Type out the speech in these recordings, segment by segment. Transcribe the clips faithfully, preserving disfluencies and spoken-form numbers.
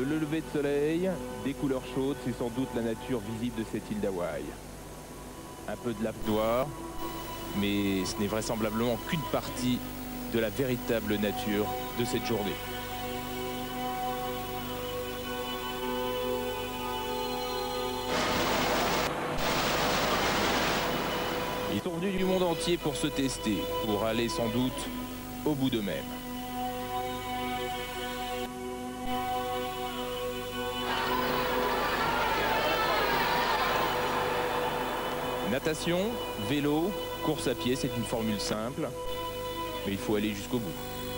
Le lever de soleil, des couleurs chaudes, c'est sans doute la nature visible de cette île d'Hawaï. Un peu de lave noire, mais ce n'est vraisemblablement qu'une partie de la véritable nature de cette journée. Ils sont venus du monde entier pour se tester, pour aller sans doute au bout d'eux-mêmes. Natation, vélo, course à pied, c'est une formule simple, mais il faut aller jusqu'au bout.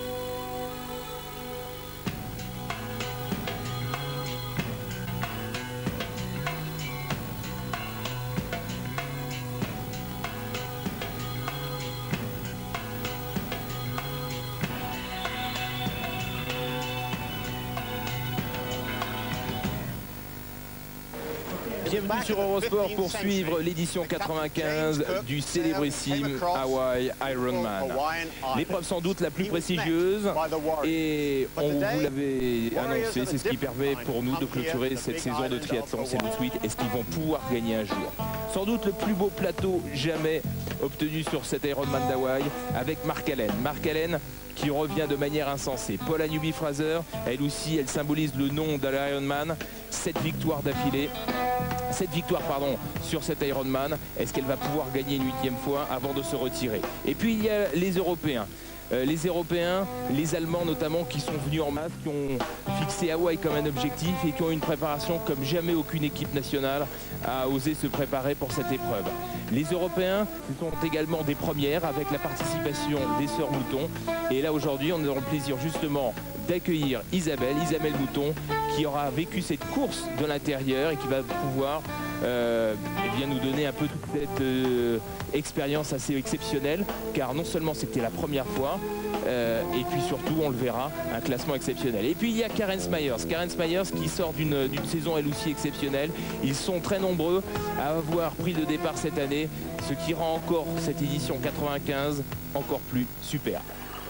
Bienvenue sur Eurosport pour suivre l'édition quatre-vingt-quinze du célébrissime Hawaii Ironman. L'épreuve sans doute la plus prestigieuse et on vous l'avait annoncé, c'est ce qui permet pour nous de clôturer cette saison de triathlon. C'est le tweet, est-ce qu'ils vont pouvoir gagner un jour? Sans doute le plus beau plateau jamais obtenu sur cet Ironman d'Hawaï avec Mark Allen. Mark Allen qui revient de manière insensée. Paula Newby-Fraser, elle aussi, elle symbolise le nom de l'Ironman. Sept victoires d'affilée. Cette victoire pardon, sur cet Ironman, est-ce qu'elle va pouvoir gagner une huitième fois avant de se retirer? Et puis il y a les Européens. Euh, les Européens, les Allemands notamment, qui sont venus en masse, qui ont fixé Hawaï comme un objectif et qui ont une préparation comme jamais aucune équipe nationale a osé se préparer pour cette épreuve. Les Européens sont également des premières avec la participation des Sœurs Mouton. Et là aujourd'hui, on aura le plaisir justement d'accueillir Isabelle, Isabelle Mouton, qui aura vécu cette course de l'intérieur et qui va pouvoir euh, eh bien, nous donner un peu toute cette euh, expérience assez exceptionnelle, car non seulement c'était la première fois, euh, et puis surtout, on le verra, un classement exceptionnel. Et puis il y a Karen Smyers, Karen Smyers qui sort d'une d'une saison elle aussi exceptionnelle. Ils sont très nombreux à avoir pris le départ cette année, ce qui rend encore cette édition quatre-vingt-quinze encore plus superbe.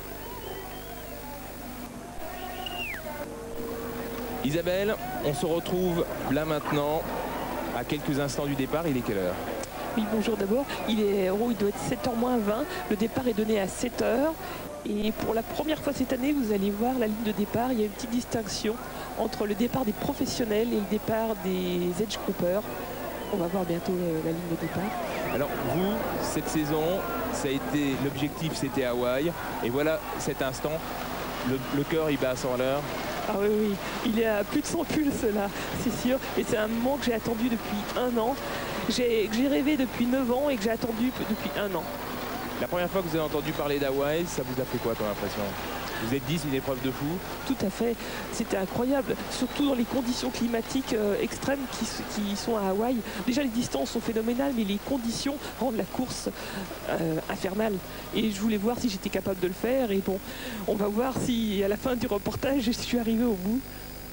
Isabelle, on se retrouve là maintenant, à quelques instants du départ. Il est quelle heure? Oui, bonjour d'abord. Il est, oh, il doit être sept heures moins vingt. Le départ est donné à sept heures. Et pour la première fois cette année, vous allez voir la ligne de départ. Il y a une petite distinction entre le départ des professionnels et le départ des edge groupers. On va voir bientôt la ligne de départ. Alors vous, cette saison, ça a été l'objectif, c'était Hawaï. Et voilà cet instant, le, le cœur il bat à cent à l'heure. Ah oui, oui, il est à plus de cent pulses là, c'est sûr. Et c'est un moment que j'ai attendu depuis un an, que j'ai rêvé depuis neuf ans et que j'ai attendu depuis un an. La première fois que vous avez entendu parler d'Hawaï, ça vous a fait quoi comme impression? Vous êtes dit c'est une épreuve de fou? Tout à fait, c'était incroyable, surtout dans les conditions climatiques euh, extrêmes qui, qui sont à Hawaï. Déjà les distances sont phénoménales, mais les conditions rendent la course euh, infernale. Et je voulais voir si j'étais capable de le faire. Et bon, on va voir si à la fin du reportage je suis arrivé au bout.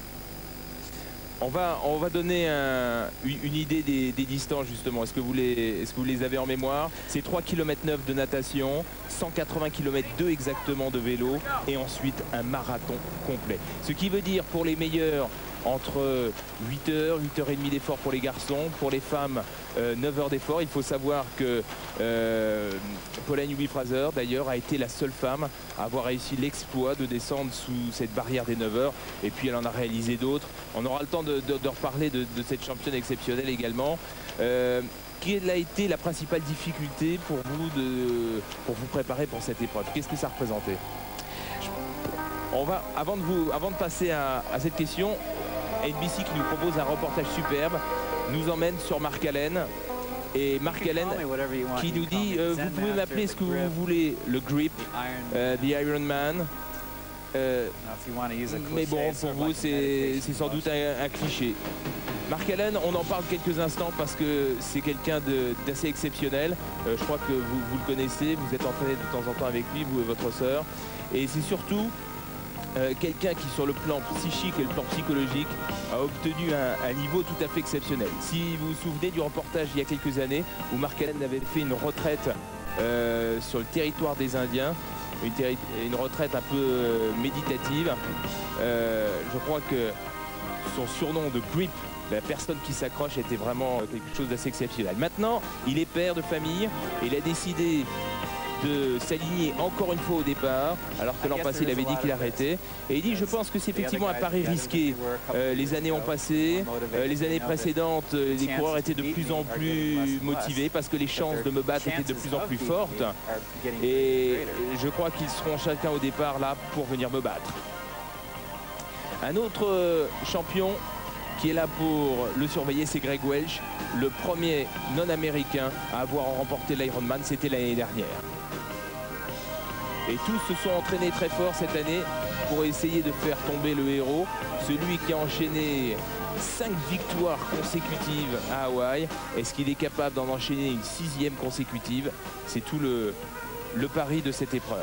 On va, on va donner un, une idée des, des distances justement. Est-ce que, vous les, est-ce que vous les avez en mémoire? C'est trois virgule neuf kilomètres de natation, cent quatre-vingts kilomètres deux exactement de vélo et ensuite un marathon complet. Ce qui veut dire pour les meilleurs entre huit heures, huit heures trente d'effort pour les garçons, pour les femmes euh, neuf heures d'effort. Il faut savoir que euh, Paula Newby-Fraser d'ailleurs a été la seule femme à avoir réussi l'exploit de descendre sous cette barrière des neuf heures et puis elle en a réalisé d'autres. On aura le temps de, de, de reparler de, de cette championne exceptionnelle également. Euh, Quelle a été la principale difficulté pour vous, de, pour vous préparer pour cette épreuve? Qu'est-ce que ça représentait? On va, avant de, vous, avant de passer à, à cette question, N B C qui nous propose un reportage superbe nous emmène sur Mark Allen. Et Mark Allen qui nous dit euh, vous pouvez m'appeler ce que vous voulez, le grip, euh, the Ironman. Euh, mais bon, pour vous, c'est sans doute un, un cliché. Mark Allen, on en parle quelques instants parce que c'est quelqu'un d'assez exceptionnel. Euh, je crois que vous, vous le connaissez, vous êtes entraîné de temps en temps avec lui, vous et votre sœur. Et c'est surtout euh, quelqu'un qui, sur le plan psychique et le plan psychologique, a obtenu un, un niveau tout à fait exceptionnel. Si vous vous souvenez du reportage il y a quelques années où Mark Allen avait fait une retraite euh, sur le territoire des Indiens, Une, une retraite un peu euh, méditative. Euh, je crois que son surnom de Grip, la personne qui s'accroche, était vraiment quelque chose d'assez exceptionnel. Maintenant, il est père de famille et il a décidé de s'aligner encore une fois au départ, alors que l'an passé il avait dit qu'il arrêtait. Et il dit, je pense que c'est effectivement un pari risqué. Euh, les années ont passé, euh, les années précédentes, euh, les coureurs étaient de plus en plus motivés parce que les chances de me battre étaient de plus en plus fortes. Et je crois qu'ils seront chacun au départ là pour venir me battre. Un autre champion qui est là pour le surveiller, c'est Greg Welch, le premier non-américain à avoir remporté l'Ironman, c'était l'année dernière. Et tous se sont entraînés très fort cette année pour essayer de faire tomber le héros, celui qui a enchaîné cinq victoires consécutives à Hawaï. Est-ce qu'il est capable d'en enchaîner une sixième consécutive? C'est tout le, le pari de cette épreuve.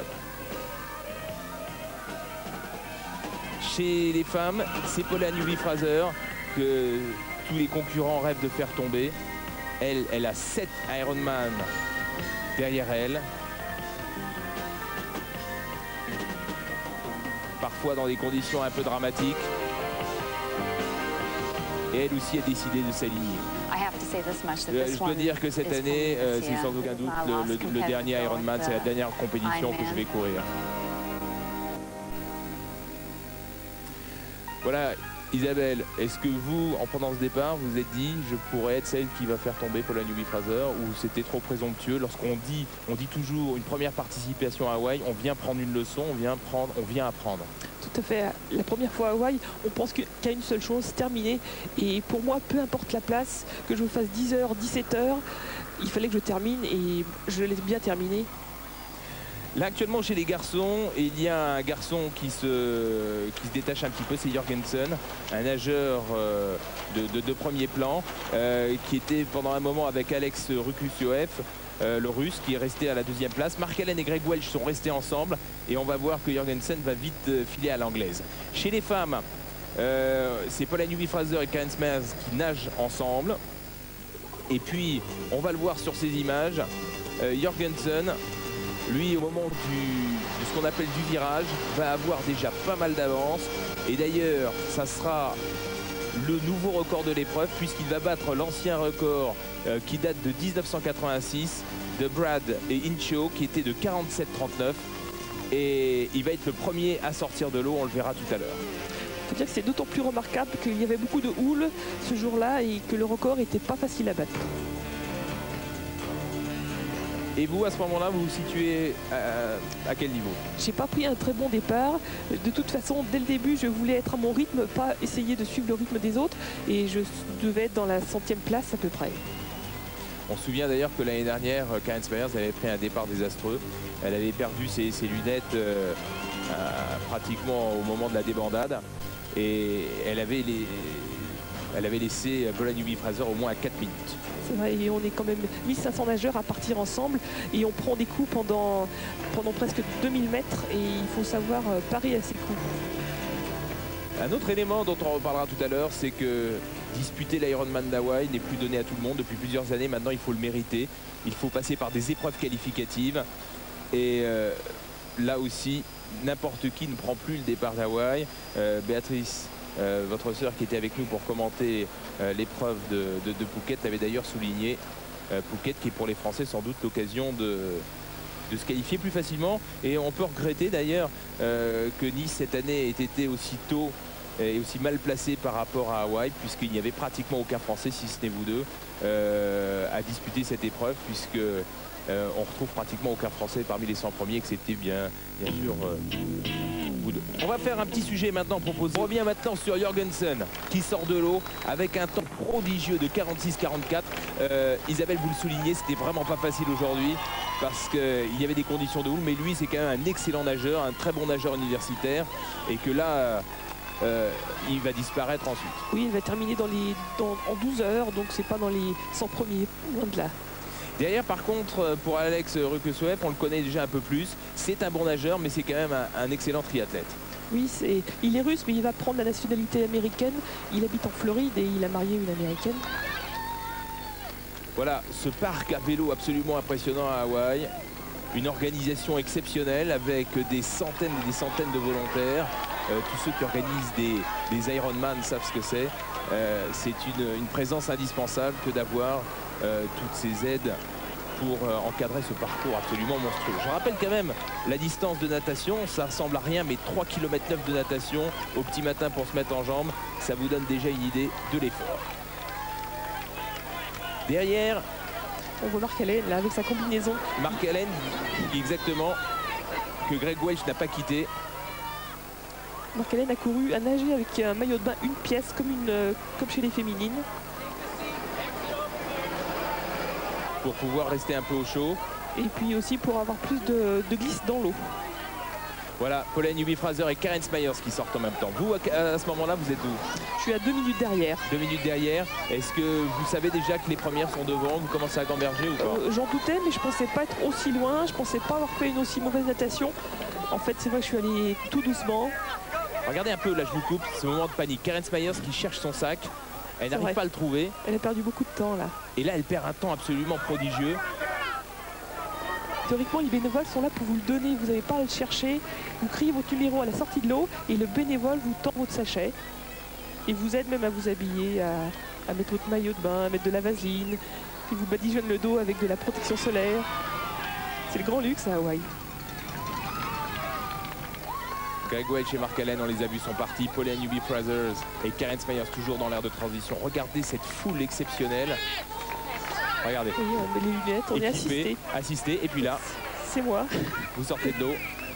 Chez les femmes, c'est Paula Newby-Fraser que tous les concurrents rêvent de faire tomber. Elle, elle a sept Ironman derrière elle. Parfois dans des conditions un peu dramatiques. Et elle aussi a décidé de s'aligner. Je dois dire que cette année, euh, c'est sans aucun doute le, le, le dernier Ironman, c'est la dernière compétition que je vais courir. Voilà, Isabelle, est-ce que vous, en prenant ce départ, vous vous êtes dit, je pourrais être celle qui va faire tomber Paula Newby-Fraser, ou c'était trop présomptueux? Lorsqu'on dit, on dit toujours une première participation à Hawaï, on vient prendre une leçon, on vient prendre, on vient apprendre. Tout à fait. La première fois à Hawaï, on pense qu'il y a une seule chose, terminer. Et pour moi, peu importe la place, que je fasse dix heures, dix-sept heures, il fallait que je termine et je l'ai bien terminé. Là actuellement chez les garçons, il y a un garçon qui se, qui se détache un petit peu, c'est Jorgensen, un nageur euh, de, de, de premier plan, euh, qui était pendant un moment avec Alex Rukusioev, euh, le russe, qui est resté à la deuxième place. Mark Allen et Greg Welch sont restés ensemble et on va voir que Jorgensen va vite euh, filer à l'anglaise. Chez les femmes, euh, c'est Paula Newby-Fraser et Karen Smers qui nagent ensemble. Et puis, on va le voir sur ces images, euh, Jorgensen, lui, au moment du, de ce qu'on appelle du virage, va avoir déjà pas mal d'avance. Et d'ailleurs, ça sera le nouveau record de l'épreuve puisqu'il va battre l'ancien record euh, qui date de mille neuf cent quatre-vingt-six de Brad et Incho qui était de quarante-sept trente-neuf. Et il va être le premier à sortir de l'eau, on le verra tout à l'heure. Il faut dire que c'est d'autant plus remarquable qu'il y avait beaucoup de houle ce jour-là et que le record n'était pas facile à battre. Et vous, à ce moment-là, vous vous situez à, à quel niveau? J'ai pas pris un très bon départ. De toute façon, dès le début, je voulais être à mon rythme, pas essayer de suivre le rythme des autres. Et je devais être dans la centième place à peu près. On se souvient d'ailleurs que l'année dernière, Karen Smers avait pris un départ désastreux. Elle avait perdu ses, ses lunettes euh, euh, pratiquement au moment de la débandade. Et elle avait, les, elle avait laissé Paula Newby-Fraser au moins à quatre minutes. C'est vrai, et on est quand même mille cinq cents nageurs à partir ensemble et on prend des coups pendant, pendant presque deux mille mètres et il faut savoir parer à ces coups. Un autre élément dont on reparlera tout à l'heure, c'est que disputer l'Ironman d'Hawaï n'est plus donné à tout le monde. Depuis plusieurs années, maintenant, il faut le mériter. Il faut passer par des épreuves qualificatives. Et euh, là aussi, n'importe qui ne prend plus le départ d'Hawaï. Euh, Béatrice, euh, votre sœur qui était avec nous pour commenter euh, l'épreuve de, de, de Phuket, avait d'ailleurs souligné euh, Phuket qui est pour les Français sans doute l'occasion de... de se qualifier plus facilement. Et on peut regretter d'ailleurs euh, que Nice cette année ait été aussi tôt et aussi mal placé par rapport à Hawaï, puisqu'il n'y avait pratiquement aucun Français, si ce n'est vous deux, euh, à disputer cette épreuve, puisque euh, on retrouve pratiquement aucun Français parmi les cent premiers, excepté bien, bien sûr euh, vous deux. On va faire un petit sujet maintenant proposé. On revient maintenant sur Jorgensen qui sort de l'eau avec un temps prodigieux de quarante-six quarante-quatre. Euh, Isabelle, vous le soulignez, c'était vraiment pas facile aujourd'hui parce qu'il y avait des conditions de houle, mais lui c'est quand même un excellent nageur, un très bon nageur universitaire, et que là euh, il va disparaître ensuite. Oui, il va terminer dans les, dans, en douze heures, donc c'est pas dans les cent premiers, loin de là. Derrière, par contre, pour Alex Rukusioev, on le connaît déjà un peu plus. C'est un bon nageur, mais c'est quand même un, un excellent triathlète. Oui, c'est, il est russe, mais il va prendre la nationalité américaine. Il habite en Floride et il a marié une américaine. Voilà, ce parc à vélo absolument impressionnant à Hawaï. Une organisation exceptionnelle avec des centaines et des centaines de volontaires Euh, tous ceux qui organisent des, des Ironman savent ce que c'est. Euh, c'est une, une présence indispensable que d'avoir euh, toutes ces aides pour euh, encadrer ce parcours absolument monstrueux. Je rappelle quand même la distance de natation, ça ressemble à rien, mais trois kilomètres neuf de natation au petit matin pour se mettre en jambes, ça vous donne déjà une idée de l'effort. Derrière, on voit Mark Allen là avec sa combinaison. Mark Allen, exactement, que Greg Welch n'a pas quitté. Mark Allen a couru, a nagé avec un maillot de bain une pièce comme, une, euh, comme chez les féminines. Pour pouvoir rester un peu au chaud. Et puis aussi pour avoir plus de, de glisse dans l'eau. Voilà, Pauline Newby-Fraser et Karen Smyers qui sortent en même temps. Vous, à, à ce moment-là, vous êtes où? Je suis à deux minutes derrière. Deux minutes derrière. Est-ce que vous savez déjà que les premières sont devant? Vous commencez à gamberger ou pas? euh, J'en doutais, mais je pensais pas être aussi loin. Je pensais pas avoir fait une aussi mauvaise natation. En fait, c'est vrai que je suis allé tout doucement. Regardez un peu, là je vous coupe, ce moment de panique. Karen Smyers qui cherche son sac. Elle n'arrive pas à le trouver. Elle a perdu beaucoup de temps là. Et là, elle perd un temps absolument prodigieux. Théoriquement, les bénévoles sont là pour vous le donner. Vous n'avez pas à le chercher. Vous criez votre numéro à la sortie de l'eau et le bénévole vous tend votre sachet. Et vous aide même à vous habiller, à, à mettre votre maillot de bain, à mettre de la vaseline. Il vous badigeonne le dos avec de la protection solaire. C'est le grand luxe à Hawaï. Greg Welch et Mark Allen, on les a vus, sont partis. Pauline Newby-Fraser et Karen Smyers toujours dans l'air de transition. Regardez cette foule exceptionnelle. Regardez. Oui, on met les lunettes, on Équipé, est assisté. Assisté. Et puis là, c'est moi. Vous sortez de l'eau.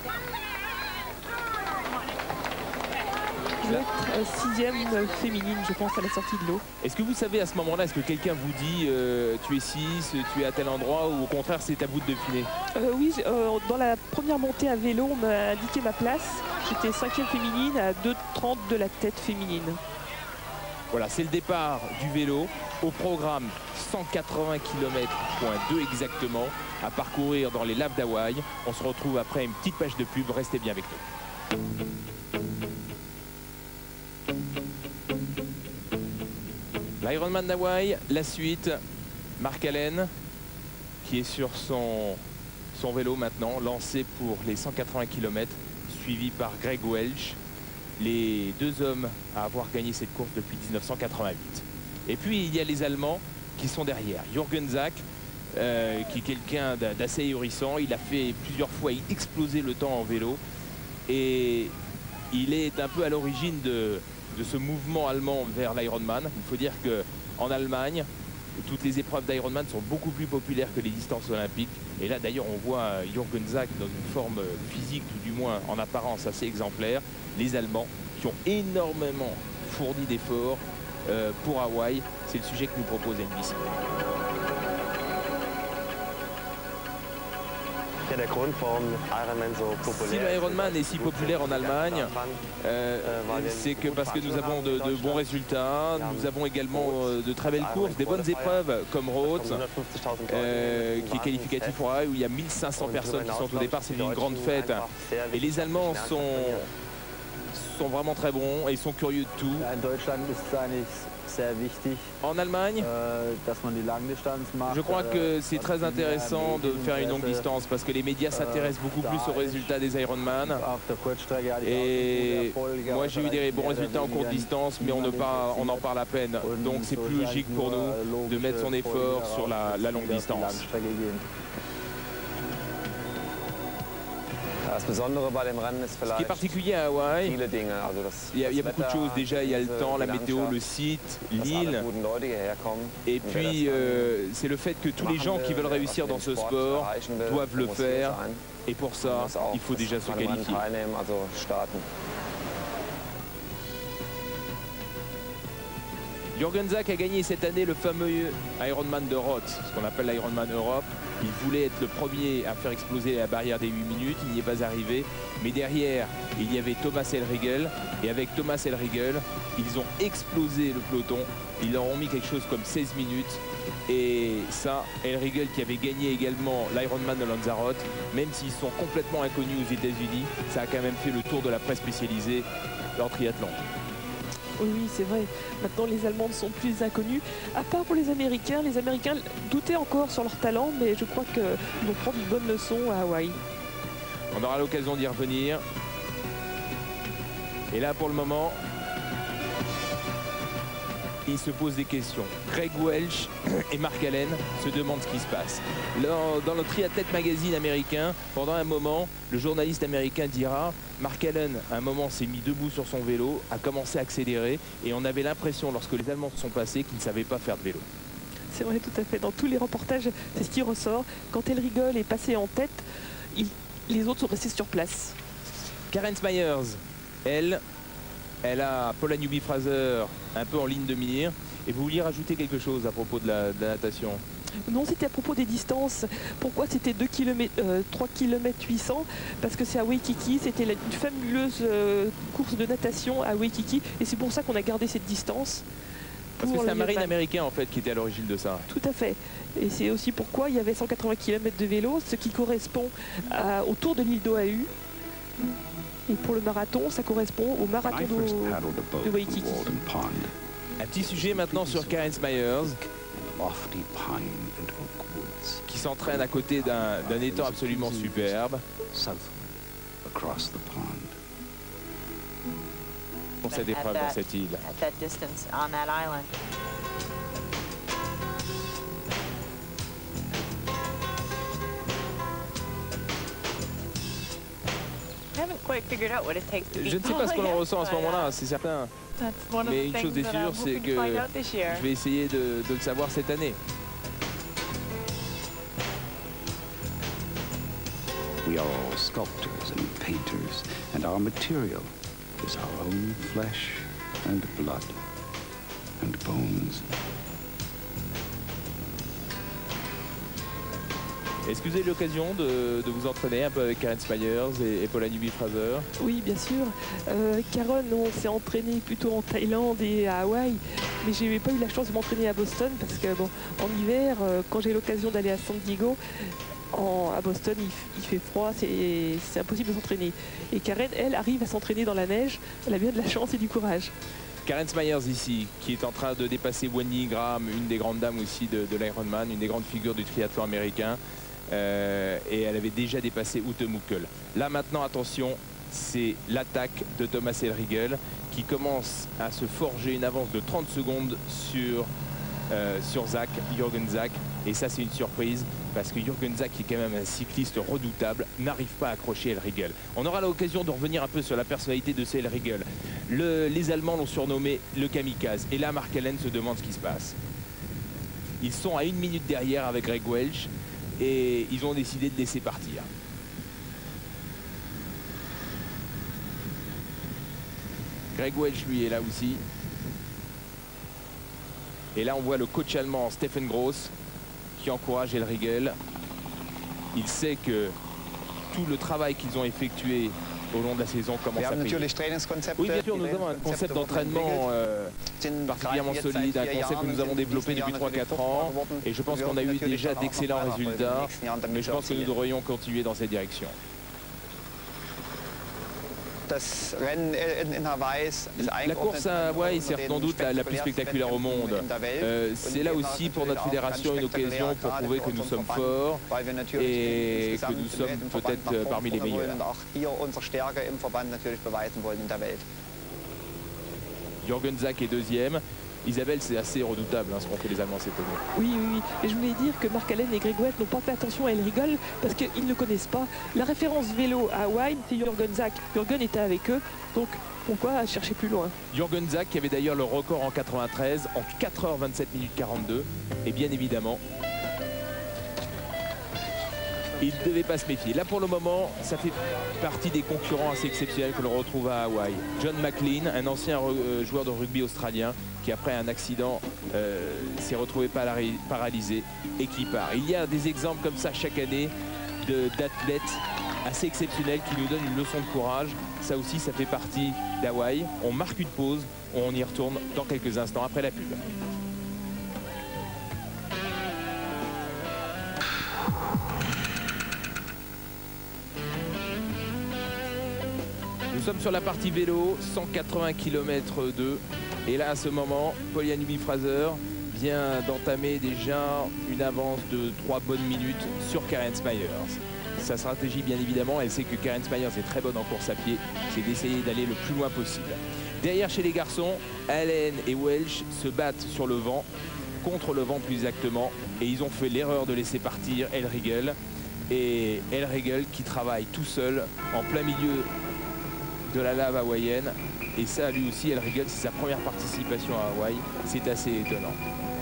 Je vais être euh, sixième féminine, je pense, à la sortie de l'eau. Est-ce que vous savez à ce moment-là, est-ce que quelqu'un vous dit euh, tu es six, tu es à tel endroit, ou au contraire c'est à vous de deviner? euh, Oui, euh, dans la première montée à vélo, on m'a indiqué ma place. J'étais cinquième féminine à deux trente de la tête féminine. Voilà, c'est le départ du vélo. Au programme, cent quatre-vingts kilomètres deux exactement, à parcourir dans les laves d'Hawaï. On se retrouve après une petite page de pub. Restez bien avec nous. L'Ironman d'Hawaï, la suite. Mark Allen, qui est sur son, son vélo maintenant, lancé pour les cent quatre-vingts kilomètres, suivi par Greg Welch. Les deux hommes à avoir gagné cette course depuis mille neuf cent quatre-vingt-huit. Et puis il y a les Allemands qui sont derrière. Jürgen Zak, euh, qui est quelqu'un d'assez ahurissant. Il a fait plusieurs fois exploser le temps en vélo. Et il est un peu à l'origine de, de ce mouvement allemand vers l'Ironman. Il faut dire qu'en Allemagne, toutes les épreuves d'Ironman sont beaucoup plus populaires que les distances olympiques. Et là d'ailleurs on voit Jürgen Zak dans une forme physique, tout du moins en apparence assez exemplaire. Les Allemands qui ont énormément fourni d'efforts euh, pour Hawaï. C'est le sujet que nous propose N B C. Si l'Ironman est si populaire en Allemagne, euh, c'est que parce que nous avons de, de bons résultats, nous avons également euh, de très belles courses, des bonnes épreuves comme Rhodes, euh, qui est qualificatif pour Hawaï, où il y a mille cinq cents personnes qui sont au départ. C'est une grande fête. Et les Allemands sont... sont vraiment très bons et sont curieux de tout. En Allemagne, je crois que c'est très intéressant de faire une longue distance parce que les médias s'intéressent beaucoup plus aux résultats des Ironman. Et moi j'ai eu des bons résultats en courte distance, mais on, ne parle, on en parle à peine. Donc c'est plus logique pour nous de mettre son effort sur la, la longue distance. Ce qui est particulier à Hawaï, il y, a, il y a beaucoup de choses. Déjà, il y a le temps, la météo, le site, l'île. Et puis, euh, c'est le fait que tous les gens qui veulent réussir dans ce sport doivent le faire. Et pour ça, il faut déjà se qualifier. Jürgen Zak a gagné cette année le fameux Ironman de Rhodes, ce qu'on appelle l'Ironman Europe. Il voulait être le premier à faire exploser la barrière des huit minutes, il n'y est pas arrivé. Mais derrière, il y avait Thomas Elriegel. Et avec Thomas Elriegel, ils ont explosé le peloton. Ils leur ont mis quelque chose comme seize minutes. Et ça, Elriegel qui avait gagné également l'Ironman de Lanzarote, même s'ils sont complètement inconnus aux États-Unis, ça a quand même fait le tour de la presse spécialisée leur triathlon. Oui, c'est vrai. Maintenant, les Allemands ne sont plus inconnus. À part pour les Américains, les Américains doutaient encore sur leur talent, mais je crois qu'ils vont prendre une bonne leçon à Hawaï. On aura l'occasion d'y revenir. Et là, pour le moment, il se pose des questions. Greg Welch et Mark Allen se demandent ce qui se passe. Dans, dans le Triathlete Magazine américain, pendant un moment, le journaliste américain dira Mark Allen, à un moment, s'est mis debout sur son vélo, a commencé à accélérer et on avait l'impression, lorsque les Allemands sont passés, qu'ils ne savaient pas faire de vélo. C'est vrai, tout à fait. Dans tous les reportages, c'est ce qui ressort. Quand elle rigole est passée en tête, il, les autres sont restés sur place. Karen Smyers, elle, elle a Paula Newby-Fraser un peu en ligne de mire. Et vous vouliez rajouter quelque chose à propos de la, de la natation? Non, c'était à propos des distances. Pourquoi c'était deux kilomètres, euh, trois kilomètres huit cents? Parce que c'est à Waikiki, c'était une fabuleuse euh, course de natation à Waikiki. Et c'est pour ça qu'on a gardé cette distance. Parce que c'est un marine américain en fait qui était à l'origine de ça. Tout à fait. Et c'est aussi pourquoi il y avait cent quatre-vingts kilomètres de vélo, ce qui correspond à, au tour de l'île d'Oahu. Et pour le marathon, ça correspond au marathon de, de Waikiki. Un petit sujet maintenant sur Karen Smyers, qui s'entraîne à côté d'un d'un étang absolument superbe. Pour cette épreuve dans cette île. Je ne sais pas ce qu'on en ressent à ce moment-là, c'est certain. Mais une chose est sûre, c'est que je vais essayer de, de le savoir cette année. We are all sculptors and painters, and our material is our own flesh and blood and bones. Est-ce que vous avez eu l'occasion de, de vous entraîner un peu avec Karen Smyers et, et Paula Newby-Fraser? Oui, bien sûr. Euh, Karen, on s'est entraîné plutôt en Thaïlande et à Hawaï, mais j'ai pas eu la chance de m'entraîner à Boston parce que bon, en hiver, euh, quand j'ai l'occasion d'aller à San Diego, en, à Boston, il, il fait froid, c'est impossible de s'entraîner. Et Karen, elle, arrive à s'entraîner dans la neige. Elle a bien de la chance et du courage. Karen Smyers ici, qui est en train de dépasser Wendy Graham, une des grandes dames aussi de, de l'Ironman, une des grandes figures du triathlon américain. Euh, et elle avait déjà dépassé Ute Muckel. Là maintenant, attention, c'est l'attaque de Thomas Elriegel qui commence à se forger une avance de trente secondes sur, euh, sur Zach, Jürgen Zach. Et ça, c'est une surprise parce que Jürgen Zach, qui est quand même un cycliste redoutable, n'arrive pas à accrocher Elriegel. On aura l'occasion de revenir un peu sur la personnalité de ce Elriegel. Le, les Allemands l'ont surnommé le kamikaze. Et là, Mark Allen se demande ce qui se passe. Ils sont à une minute derrière avec Greg Welch. Et ils ont décidé de laisser partir. Greg Welch, lui, est là aussi. Et là, on voit le coach allemand Stefan Gross qui encourage Elriegel. Il sait que tout le travail qu'ils ont effectué au long de la saison commence à payer. Oui, bien sûr, nous avons un concept d'entraînement euh, particulièrement solide, un concept que nous avons développé depuis trois à quatre ans. Et je pense qu'on a eu déjà d'excellents résultats. Mais je pense que nous devrions continuer dans cette direction. La course à Hawaï, c'est sans doute la, la plus spectaculaire au monde. Euh, c'est là aussi pour notre fédération une occasion pour prouver que nous sommes forts et que nous sommes peut-être parmi les meilleurs. Jürgen Zach est deuxième. Isabelle, c'est assez redoutable hein, ce qu'ont fait les Allemands cette année. Oui, oui, oui. Et je voulais dire que Mark Allen et Greg Welch n'ont pas fait attention à Elriegel parce qu'ils ne connaissent pas. La référence vélo à Hawaï, c'est Jürgen Zach. Jürgen était avec eux, donc pourquoi chercher plus loin? Jürgen Zach qui avait d'ailleurs le record en quatre-vingt-treize en quatre heures vingt-sept minutes quarante-deux. Et bien évidemment, il ne devait pas se méfier. Là pour le moment, ça fait partie des concurrents assez exceptionnels que l'on retrouve à Hawaï. John McLean, un ancien euh, joueur de rugby australien qui après un accident euh, s'est retrouvé paralysé et qui part. Il y a des exemples comme ça chaque année d'athlètes assez exceptionnels qui nous donnent une leçon de courage. Ça aussi, ça fait partie d'Hawaï. On marque une pause, on y retourne dans quelques instants après la pub. Nous sommes sur la partie vélo, cent quatre-vingts kilomètres deux. Et là, à ce moment, Paula Newby-Fraser vient d'entamer déjà une avance de trois bonnes minutes sur Karen Smyers. Sa stratégie, bien évidemment, elle sait que Karen Smyers est très bonne en course à pied, c'est d'essayer d'aller le plus loin possible. Derrière, chez les garçons, Allen et Welch se battent sur le vent, contre le vent plus exactement, et ils ont fait l'erreur de laisser partir El Riegel. Et El Riegel qui travaille tout seul en plein milieu de la lave hawaïenne. Et ça, lui aussi, El Riegel, c'est sa première participation à Hawaï. C'est assez étonnant.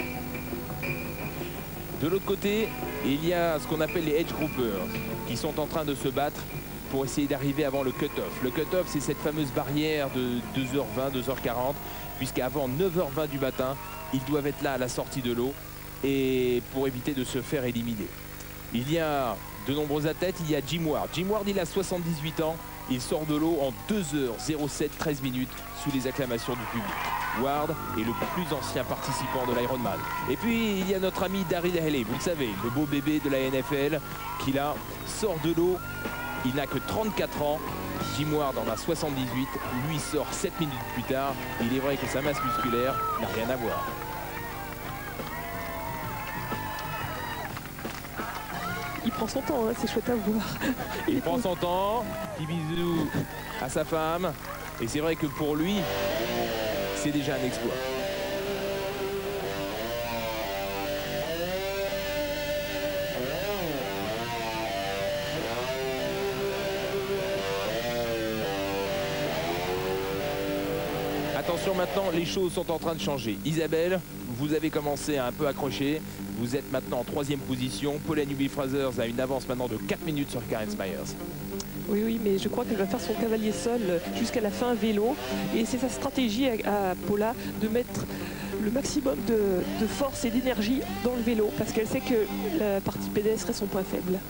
De l'autre côté, il y a ce qu'on appelle les edge groupers qui sont en train de se battre pour essayer d'arriver avant le cut-off. Le cut-off, c'est cette fameuse barrière de deux heures vingt, deux heures quarante, puisqu'avant neuf heures vingt du matin, ils doivent être là à la sortie de l'eau et pour éviter de se faire éliminer. Il y a de nombreux athlètes, il y a Jim Ward. Jim Ward, il a soixante-dix-huit ans, il sort de l'eau en deux heures zéro sept, treize minutes sous les acclamations du public. Ward est le plus ancien participant de l'Ironman. Et puis il y a notre ami Daryl Haley, vous le savez, le beau bébé de la N F L, qui là sort de l'eau, il n'a que trente-quatre ans. Jim Ward en a soixante-dix-huit, lui sort sept minutes plus tard. Il est vrai que sa masse musculaire n'a rien à voir. Il prend son temps, hein, c'est chouette à voir. Il, Il prend son temps, petit bisou à sa femme. Et c'est vrai que pour lui, c'est déjà un exploit. Attention maintenant, les choses sont en train de changer. Isabelle, vous avez commencé à un peu accrocher. Vous êtes maintenant en troisième position. Paula Newby-Fraser a une avance maintenant de quatre minutes sur Karen Smyers. Oui, oui, mais je crois qu'elle va faire son cavalier seul jusqu'à la fin vélo. Et c'est sa stratégie à, à Paula de mettre le maximum de, de force et d'énergie dans le vélo parce qu'elle sait que la partie pédestre est son point faible.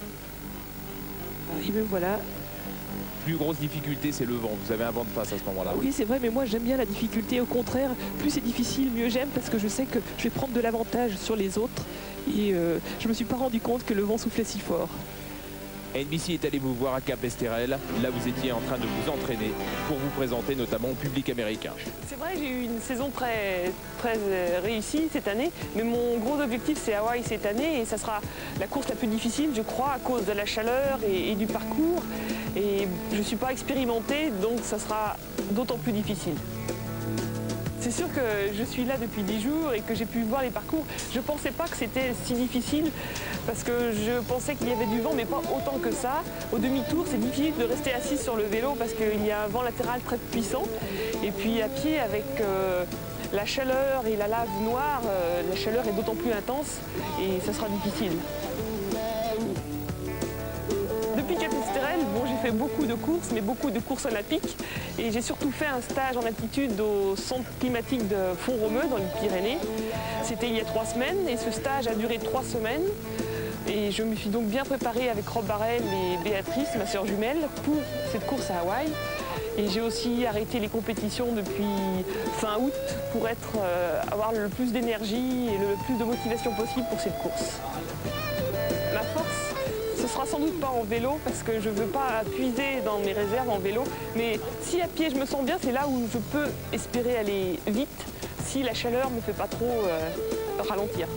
Et bien voilà. Plus grosse difficulté, c'est le vent. Vous avez un vent de face à ce moment-là. Oui, c'est vrai, mais moi j'aime bien la difficulté. Au contraire, plus c'est difficile, mieux j'aime parce que je sais que je vais prendre de l'avantage sur les autres. Et euh, je ne me suis pas rendu compte que le vent soufflait si fort. N B C est allé vous voir à Cap Esterel. Là, vous étiez en train de vous entraîner pour vous présenter notamment au public américain. C'est vrai, j'ai eu une saison très, très réussie cette année, mais mon gros objectif, c'est Hawaï cette année, et ça sera la course la plus difficile, je crois, à cause de la chaleur et, et du parcours. Et je ne suis pas expérimentée, donc ça sera d'autant plus difficile. C'est sûr que je suis là depuis dix jours et que j'ai pu voir les parcours. Je ne pensais pas que c'était si difficile parce que je pensais qu'il y avait du vent, mais pas autant que ça. Au demi-tour, c'est difficile de rester assis sur le vélo parce qu'il y a un vent latéral très puissant. Et puis à pied, avec euh, la chaleur et la lave noire, euh, la chaleur est d'autant plus intense et ça sera difficile. Depuis Cap Esterel, bon, j'ai fait beaucoup de courses, mais beaucoup de courses olympiques. Et j'ai surtout fait un stage en altitude au centre climatique de Font-Romeu, dans les Pyrénées. C'était il y a trois semaines, et ce stage a duré trois semaines. Et je me suis donc bien préparée avec Rob Barrel et Béatrice, ma sœur jumelle, pour cette course à Hawaï. Et j'ai aussi arrêté les compétitions depuis fin août pour être, euh, avoir le plus d'énergie et le plus de motivation possible pour cette course. Ma force, ce sera sans doute pas en vélo parce que je ne veux pas puiser dans mes réserves en vélo. Mais si à pied je me sens bien, c'est là où je peux espérer aller vite si la chaleur ne me fait pas trop euh, ralentir.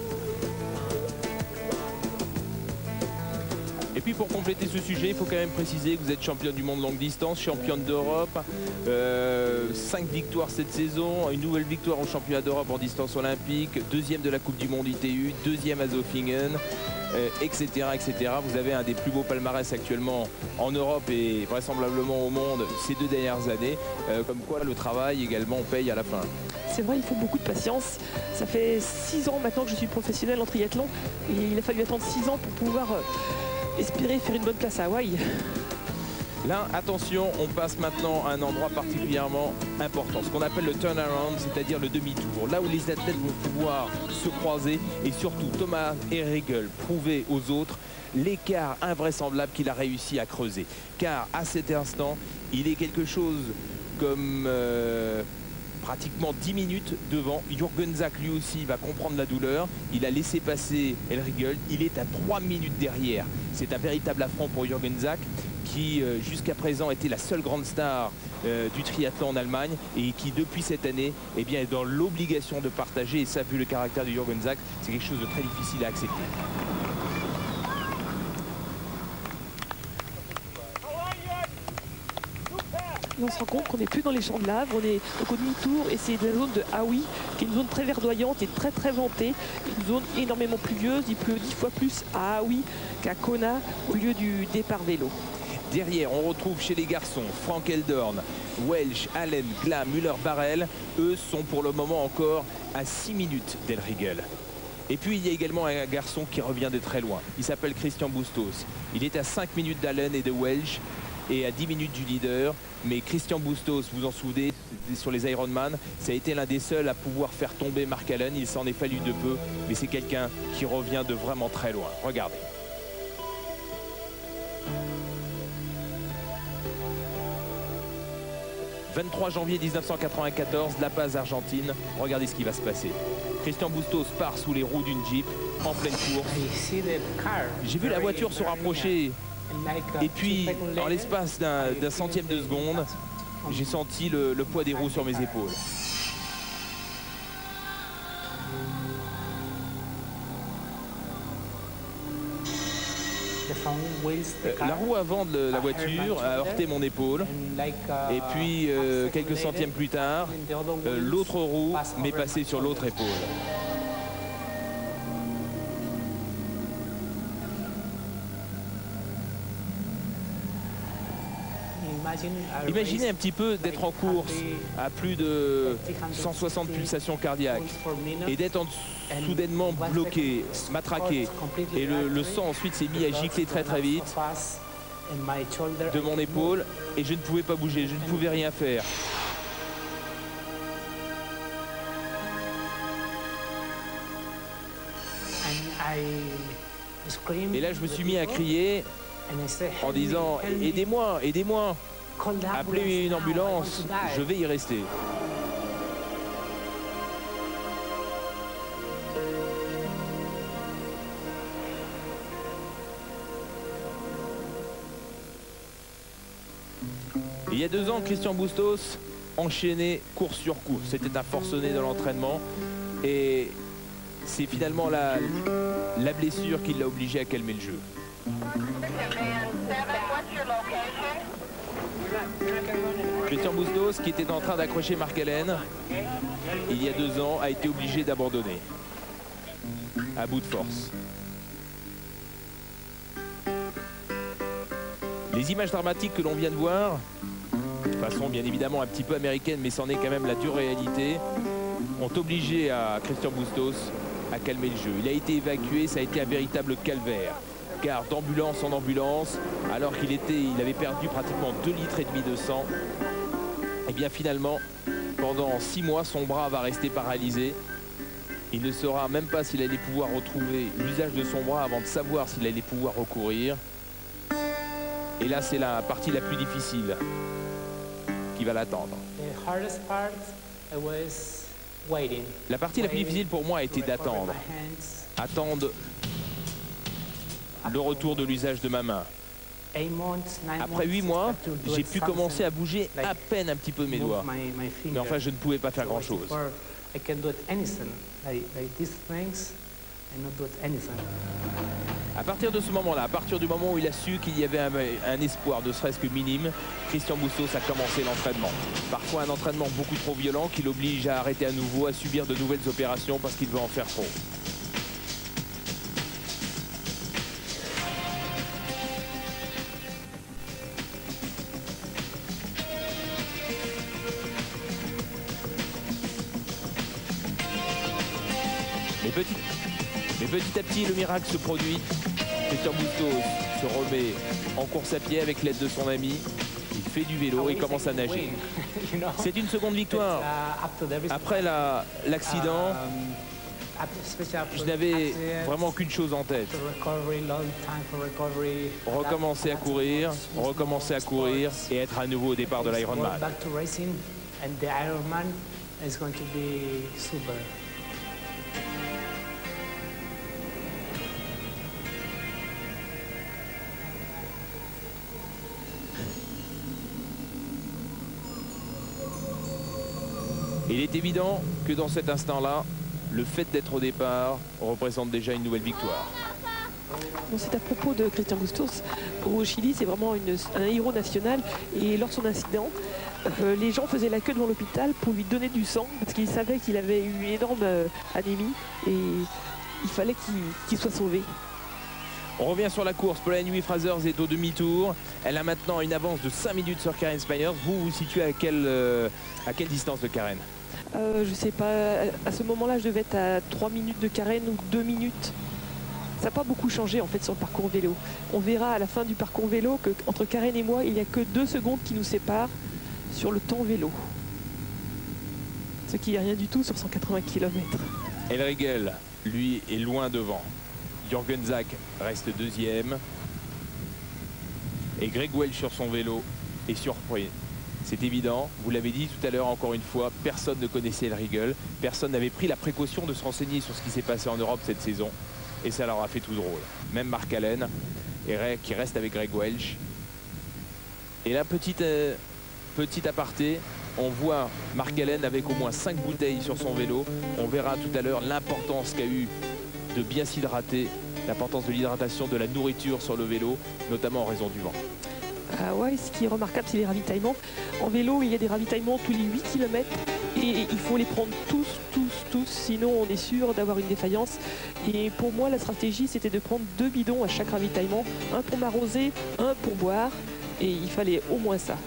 Et puis pour compléter ce sujet, il faut quand même préciser que vous êtes championne du monde longue distance, championne d'Europe, euh, cinq victoires cette saison, une nouvelle victoire au championnat d'Europe en distance olympique, deuxième de la Coupe du Monde I T U, deuxième à Zofingen, euh, et cetera, et cetera. Vous avez un des plus beaux palmarès actuellement en Europe et vraisemblablement au monde ces deux dernières années, euh, comme quoi le travail également paye à la fin. C'est vrai, il faut beaucoup de patience. Ça fait six ans maintenant que je suis professionnelle en triathlon et il a fallu attendre six ans pour pouvoir euh, espérer faire une bonne place à Hawaï. Là, attention, on passe maintenant à un endroit particulièrement important, ce qu'on appelle le turnaround, c'est-à-dire le demi-tour. Là où les athlètes vont pouvoir se croiser et surtout Thomas Riegel prouver aux autres l'écart invraisemblable qu'il a réussi à creuser. Car à cet instant, il est quelque chose comme euh, pratiquement dix minutes devant. Jürgen Zak lui aussi va comprendre la douleur. Il a laissé passer El Riegel. Il est à trois minutes derrière. C'est un véritable affront pour Jürgen Zak, qui euh, jusqu'à présent était la seule grande star euh, du triathlon en Allemagne et qui depuis cette année eh bien, est dans l'obligation de partager, et ça, vu le caractère de Jürgen Zak, c'est quelque chose de très difficile à accepter. Et on se rend compte qu'on n'est plus dans les champs de lave, on est donc au demi-tour et c'est la zone de Hawi, qui est une zone très verdoyante et très très ventée, une zone énormément pluvieuse. Il pleut dix fois plus à Hawi qu'à Kona au lieu du départ vélo. Derrière, on retrouve chez les garçons Frank Eldorn, Welch, Allen, Glam, Müller-Barrel. Eux sont pour le moment encore à six minutes d'El Rigel. Et puis il y a également un garçon qui revient de très loin. Il s'appelle Christian Bustos. Il est à cinq minutes d'Allen et de Welch et à dix minutes du leader. Mais Christian Bustos, vous en souvenez, sur les Ironman, ça a été l'un des seuls à pouvoir faire tomber Mark Allen. Il s'en est fallu de peu, mais c'est quelqu'un qui revient de vraiment très loin. Regardez. vingt-trois janvier mille neuf cent quatre-vingt-quatorze, La Paz, Argentine. Regardez ce qui va se passer. Christian Bustos part sous les roues d'une Jeep en pleine course. J'ai vu la voiture se rapprocher et puis en l'espace d'un centième de seconde, j'ai senti le, le poids des roues sur mes épaules. Euh, la roue avant de la voiture a heurté mon épaule et puis euh, quelques centièmes plus tard, euh, l'autre roue m'est passée sur l'autre épaule. Imaginez un petit peu d'être en course à plus de cent soixante pulsations cardiaques et d'être soudainement bloqué, matraqué. Et le, le sang ensuite s'est mis à gicler très très vite de mon épaule et je ne pouvais pas bouger, je ne pouvais rien faire. Et là je me suis mis à crier en disant « Aidez-moi, aidez-moi, appelez une ambulance, je vais y rester ». Il y a deux ans, Christian Bustos enchaînait course sur course. C'était un forcené de l'entraînement et c'est finalement la, la blessure qui l'a obligé à calmer le jeu. Christian Bustos, qui était en train d'accrocher Mark Allen il y a deux ans, a été obligé d'abandonner à bout de force. Les images dramatiques que l'on vient de voir, de façon bien évidemment un petit peu américaine, mais c'en est quand même la dure réalité, ont obligé à Christian Bustos à calmer le jeu. Il a été évacué, ça a été un véritable calvaire. Car d'ambulance en ambulance, alors qu'il était, il avait perdu pratiquement deux litres et demi de sang, et bien finalement, pendant six mois, son bras va rester paralysé. Il ne saura même pas s'il allait pouvoir retrouver l'usage de son bras avant de savoir s'il allait pouvoir recourir. Et là, c'est la partie la plus difficile qui va l'attendre. La partie la plus difficile pour moi a été d'attendre. Attendre le retour de l'usage de ma main. Après huit mois, j'ai pu commencer à bouger à peine un petit peu mes doigts. Mais enfin, je ne pouvais pas faire grand-chose. À partir de ce moment-là, à partir du moment où il a su qu'il y avait un, un espoir, ne serait-ce que minime, Christian Bustos a commencé l'entraînement. Parfois un entraînement beaucoup trop violent qui l'oblige à arrêter à nouveau, à subir de nouvelles opérations parce qu'il veut en faire trop. Mais petit, mais petit à petit, le miracle se produit. Christian Bustos se remet en course à pied avec l'aide de son ami. Il fait du vélo et commence à nager. C'est une seconde victoire. Après l'accident, je n'avais vraiment qu'une chose en tête. Recommencer à courir, recommencer à courir et être à nouveau au départ de l'Ironman. Il est évident que dans cet instant-là, le fait d'être au départ représente déjà une nouvelle victoire. C'est à propos de Christian Bustos. Au Chili, c'est vraiment une, un héros national. Et lors de son incident, Euh, les gens faisaient la queue devant l'hôpital pour lui donner du sang parce qu'ils savaient qu'il avait eu une énorme euh, anémie et il fallait qu'il qu'il soit sauvé. On revient sur la course. Paula Nui-Fraser est au demi-tour. Elle a maintenant une avance de cinq minutes sur Karen Spyers. Vous vous situez à quelle, euh, à quelle distance de Karen? euh, Je sais pas, à ce moment-là je devais être à trois minutes de Karen ou deux minutes. Ça n'a pas beaucoup changé en fait sur le parcours vélo. On verra à la fin du parcours vélo qu'entre Karen et moi il n'y a que deux secondes qui nous séparent sur le temps vélo. Ce qui n'est rien du tout sur cent quatre-vingts kilomètres. Elrigel, lui, est loin devant. Jürgen Zak reste deuxième. Et Greg Welch sur son vélo est surpris. C'est évident, vous l'avez dit tout à l'heure encore une fois, personne ne connaissait Elrigel. Personne n'avait pris la précaution de se renseigner sur ce qui s'est passé en Europe cette saison. Et ça leur a fait tout drôle. Même Mark Allen qui reste avec Greg Welch. Et là, petite, euh, petit aparté, on voit Mark Allen avec au moins cinq bouteilles sur son vélo. On verra tout à l'heure l'importance qu'a eu de bien s'hydrater, l'importance de l'hydratation, de la nourriture sur le vélo, notamment en raison du vent. Ah ouais, ce qui est remarquable, c'est les ravitaillements. En vélo, il y a des ravitaillements tous les huit kilomètres et il faut les prendre tous, tous, tous, sinon on est sûr d'avoir une défaillance. Et pour moi, la stratégie, c'était de prendre deux bidons à chaque ravitaillement, un pour m'arroser, un pour boire, et il fallait au moins ça.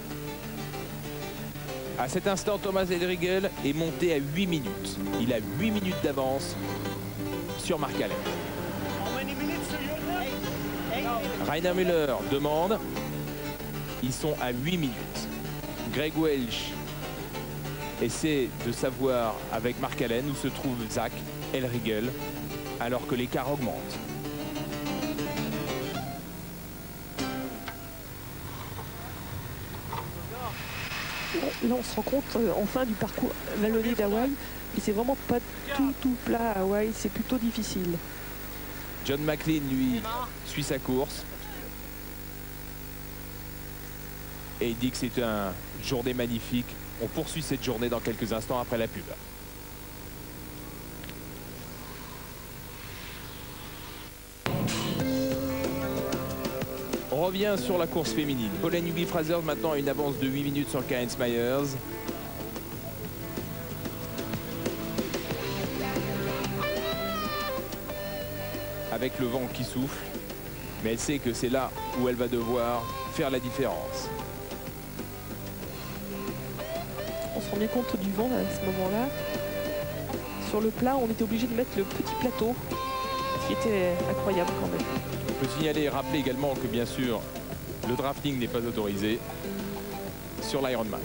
À cet instant, Thomas Elrigel est monté à huit minutes. Il a huit minutes d'avance sur Mark Allen. Rainer Müller demande. Ils sont à huit minutes. Greg Welch essaie de savoir avec Mark Allen où se trouve Zak Elrigel alors que l'écart augmente. Là, on se rend compte euh, enfin du parcours vallonné d'Hawaï. Et c'est vraiment pas tout, tout plat à Hawaï. C'est plutôt difficile. John McLean, lui, suit sa course. Et il dit que c'est une journée magnifique. On poursuit cette journée dans quelques instants après la pub. On revient sur la course féminine. Paula Nui-Fraser maintenant a une avance de huit minutes sur Karen Spyers. Avec le vent qui souffle. Mais elle sait que c'est là où elle va devoir faire la différence. On se rend bien compte du vent à ce moment-là. Sur le plat, on était obligé de mettre le petit plateau, ce qui était incroyable quand même. On peut signaler et rappeler également que bien sûr, le drafting n'est pas autorisé sur l'Ironman.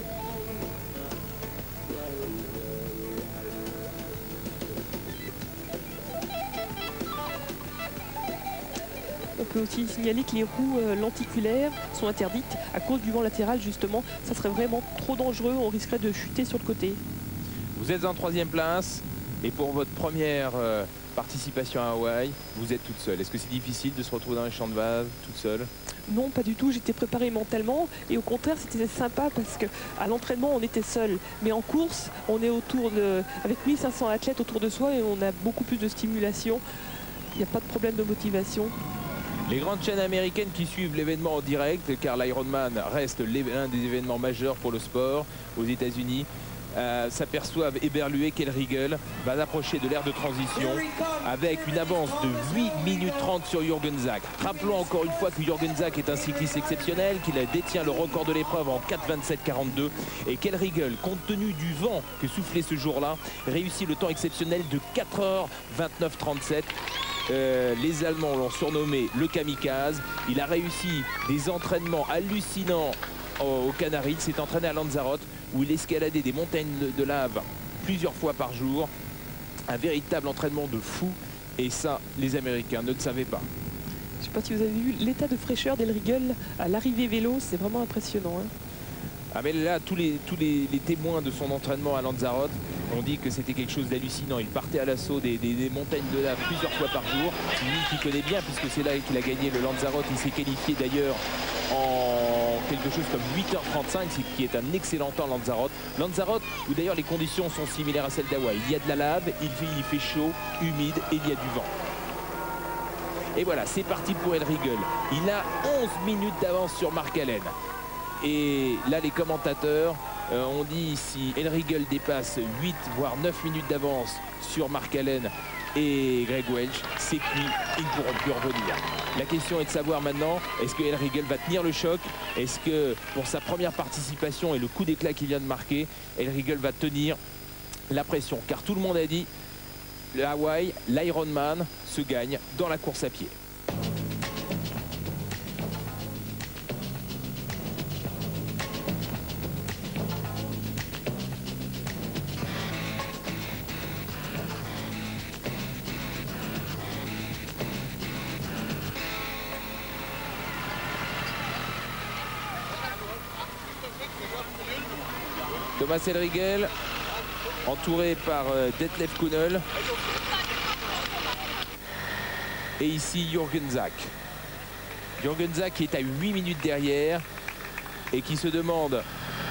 On peut aussi signaler que les roues euh, lenticulaires sont interdites à cause du vent latéral justement. Ça serait vraiment trop dangereux, on risquerait de chuter sur le côté. Vous êtes en troisième place et pour votre première euh, participation à Hawaï, vous êtes toute seule. Est-ce que c'est difficile de se retrouver dans les champs de base toute seule? Non, pas du tout. J'étais préparée mentalement et au contraire, c'était sympa parce qu'à l'entraînement, on était seul. Mais en course, on est autour de, avec mille cinq cents athlètes autour de soi et on a beaucoup plus de stimulation. Il n'y a pas de problème de motivation. Les grandes chaînes américaines qui suivent l'événement en direct, car l'Ironman reste l'un des événements majeurs pour le sport aux États-Unis, euh, s'aperçoivent éberlués qu'Elrigel va approcher de l'ère de transition avec une avance de huit minutes trente sur Jürgen Zak. Rappelons encore une fois que Jürgen Zak est un cycliste exceptionnel, qu'il détient le record de l'épreuve en quatre vingt-sept quarante-deux et qu'Elrigel, compte tenu du vent que soufflait ce jour-là, réussit le temps exceptionnel de quatre heures vingt-neuf trente-sept. Euh, les Allemands l'ont surnommé le kamikaze. Il a réussi des entraînements hallucinants aux, aux Canaries. Il s'est entraîné à Lanzarote où il escaladait des montagnes de, de lave plusieurs fois par jour. Un véritable entraînement de fou. Et ça, les Américains ne le savaient pas. Je ne sais pas si vous avez vu l'état de fraîcheur d'Elrigel à l'arrivée vélo, c'est vraiment impressionnant. Hein. Ah mais là, tous les, tous les, les témoins de son entraînement à Lanzarote ont dit que c'était quelque chose d'hallucinant. Il partait à l'assaut des, des, des montagnes de lave plusieurs fois par jour. Lui qui connaît bien puisque c'est là qu'il a gagné le Lanzarote. Il s'est qualifié d'ailleurs en quelque chose comme huit heures trente-cinq, ce qui est un excellent temps Lanzarote. Lanzarote où d'ailleurs les conditions sont similaires à celles d'Hawaï. Il y a de la lave, il fait, il fait chaud, humide et il y a du vent. Et voilà, c'est parti pour Elrigel. Il a onze minutes d'avance sur Mark Allen. Et là, les commentateurs Euh, on dit si Elriegel dépasse huit voire neuf minutes d'avance sur Mark Allen et Greg Welch, c'est cuit, ils ne pourront plus revenir. La question est de savoir maintenant, est-ce que Elriegel va tenir le choc? Est-ce que pour sa première participation et le coup d'éclat qu'il vient de marquer, Elriegel va tenir la pression? Car tout le monde a dit, le Hawaï, l'Ironman se gagne dans la course à pied. Thomas Elriegel, entouré par euh, Detlef Kuhnel. Et ici Jürgen Zak. Jürgen Zak qui est à huit minutes derrière et qui se demande,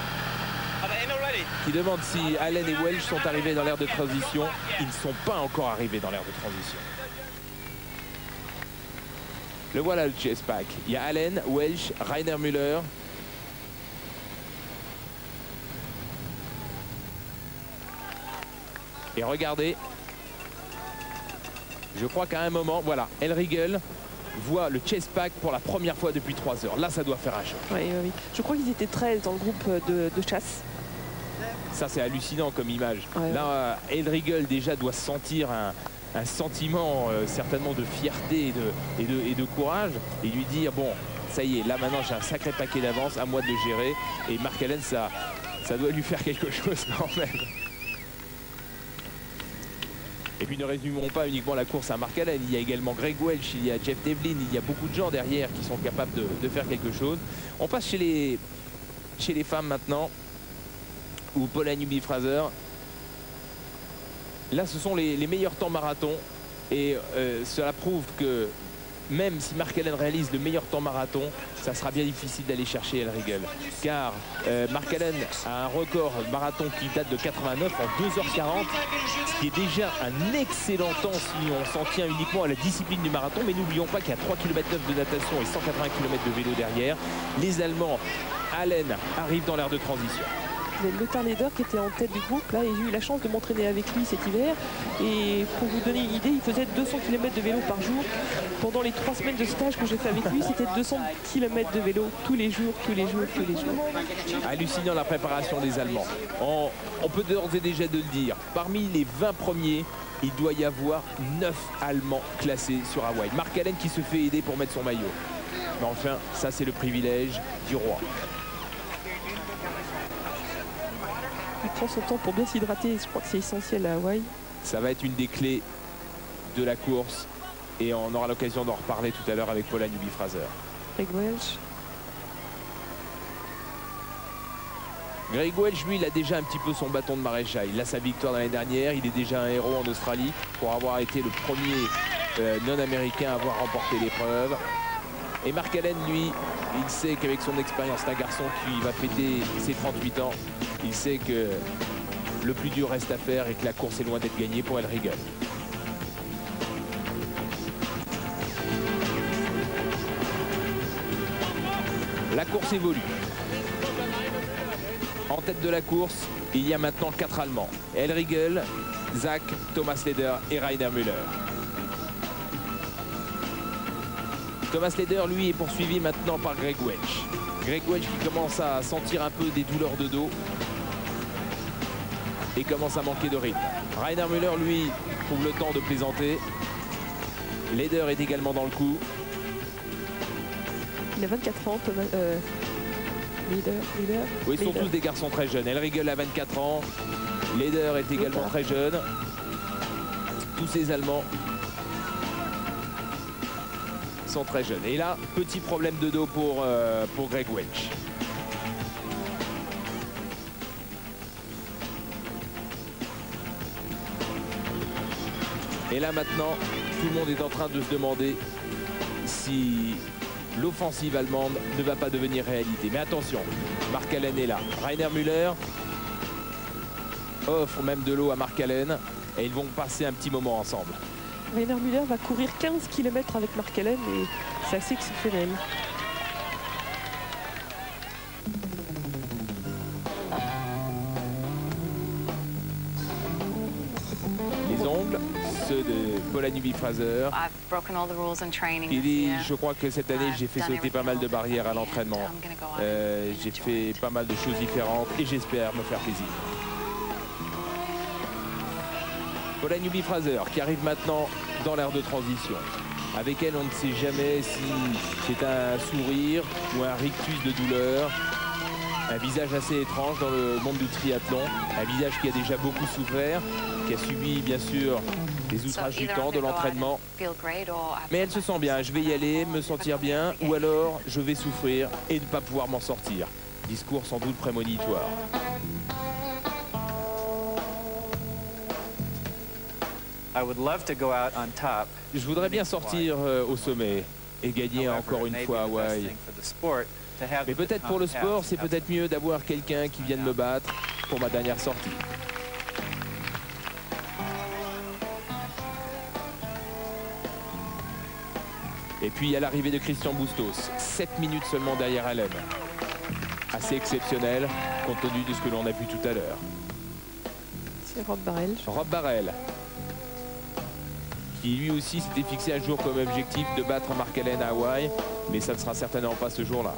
qui demande si Allen et Welch sont arrivés dans l'ère de transition. Ils ne sont pas encore arrivés dans l'ère de transition. Le voilà le chase pack. Il y a Allen, Welch, Rainer Müller. Et regardez, je crois qu'à un moment, voilà, Elriegel voit le chase pack pour la première fois depuis trois heures. Là, ça doit faire un choc. Oui, oui, oui. Je crois qu'ils étaient treize dans le groupe de, de chasse. Ça, c'est hallucinant comme image. Ouais, Là, ouais. Elriegel déjà doit sentir un, un sentiment euh, certainement de fierté et de, et, de, et de courage. Et lui dire, bon, ça y est, là maintenant, j'ai un sacré paquet d'avance, à moi de le gérer. Et Mark Allen, ça, ça doit lui faire quelque chose quand même. Et puis ne résumons pas uniquement la course à Mark Allen, il y a également Greg Welch, il y a Jeff Devlin, il y a beaucoup de gens derrière qui sont capables de, de faire quelque chose. On passe chez les, chez les femmes maintenant, où Paula Newby-Fraser, là ce sont les, les meilleurs temps marathon et euh, cela prouve que même si Mark Allen réalise le meilleur temps marathon, ça sera bien difficile d'aller chercher Elriegel. Car euh, Mark Allen a un record marathon qui date de quatre-vingt-neuf en deux heures quarante, ce qui est déjà un excellent temps si on s'en tient uniquement à la discipline du marathon. Mais n'oublions pas qu'il y a trois virgule neuf kilomètres de natation et cent quatre-vingts kilomètres de vélo derrière. Les Allemands, Allen, arrivent dans l'ère de transition. Lothar Leder qui était en tête du groupe là, et j'ai eu la chance de m'entraîner avec lui cet hiver, et pour vous donner une idée, il faisait deux cents kilomètres de vélo par jour. Pendant les trois semaines de stage que j'ai fait avec lui, c'était deux cents kilomètres de vélo tous les jours, tous les jours, tous les jours. Hallucinant la préparation des Allemands. On, on peut d'ores et déjà de le dire, parmi les vingt premiers, il doit y avoir neuf Allemands classés sur Hawaï. Mark Allen qui se fait aider pour mettre son maillot. Mais enfin, ça c'est le privilège du roi. Il prend son temps pour bien s'hydrater, je crois que c'est essentiel à Hawaï. Ça va être une des clés de la course et on aura l'occasion d'en reparler tout à l'heure avec Paula Newby-Fraser. Greg Welch. Greg Welch, lui, il a déjà un petit peu son bâton de maréchal. Il a sa victoire l'année dernière, il est déjà un héros en Australie pour avoir été le premier euh, non-américain à avoir remporté l'épreuve. Et Mark Allen, lui, il sait qu'avec son expérience, c'est un garçon qui va fêter ses trente-huit ans. Il sait que le plus dur reste à faire et que la course est loin d'être gagnée pour Elriegel. La course évolue. En tête de la course, il y a maintenant quatre Allemands. Elriegel, Zak, Thomas Leder et Rainer Müller. Thomas Leder, lui, est poursuivi maintenant par Greg Welch. Greg Welch qui commence à sentir un peu des douleurs de dos et commence à manquer de rythme. Rainer Müller, lui, trouve le temps de plaisanter. Leder est également dans le coup. Il a vingt-quatre ans, Thomas, euh, Leder, Leder. Oui, ils sont Leder. tous des garçons très jeunes. Elriegel a vingt-quatre ans. Leder est également Lothar. très jeune. Tous ces Allemands sont très jeunes. Et là, petit problème de dos pour, euh, pour Greg Welch. Et là maintenant, tout le monde est en train de se demander si l'offensive allemande ne va pas devenir réalité. Mais attention, Mark Allen est là. Rainer Müller offre même de l'eau à Mark Allen et ils vont passer un petit moment ensemble. Rainer Müller va courir quinze kilomètres avec Mark Allen et c'est assez exceptionnel. semblables. Ceux de Paula Newby-Fraser. Il dit, je crois que cette année, j'ai fait sauter pas mal de barrières à l'entraînement. Euh, j'ai fait pas mal de choses différentes et j'espère me faire plaisir. Paula Newby-Fraser qui arrive maintenant dans l'ère de transition. Avec elle, on ne sait jamais si c'est un sourire ou un rictus de douleur. Un visage assez étrange dans le monde du triathlon. Un visage qui a déjà beaucoup souffert, qui a subi bien sûr les outrages du temps, de l'entraînement. Mais elle se sent bien. Je vais y aller, me sentir bien, ou alors je vais souffrir et ne pas pouvoir m'en sortir. Discours sans doute prémonitoire. Je voudrais bien sortir euh, au sommet et gagner encore une fois à Hawaï. Mais peut-être pour le sport, c'est peut-être mieux d'avoir quelqu'un qui vienne me battre pour ma dernière sortie. Et puis à l'arrivée de Christian Bustos, sept minutes seulement derrière Allen. Assez exceptionnel compte tenu de ce que l'on a vu tout à l'heure. C'est Rob Barrel. Rob Barrel, qui lui aussi s'était fixé un jour comme objectif de battre Mark Allen à Hawaï, mais ça ne sera certainement pas ce jour-là.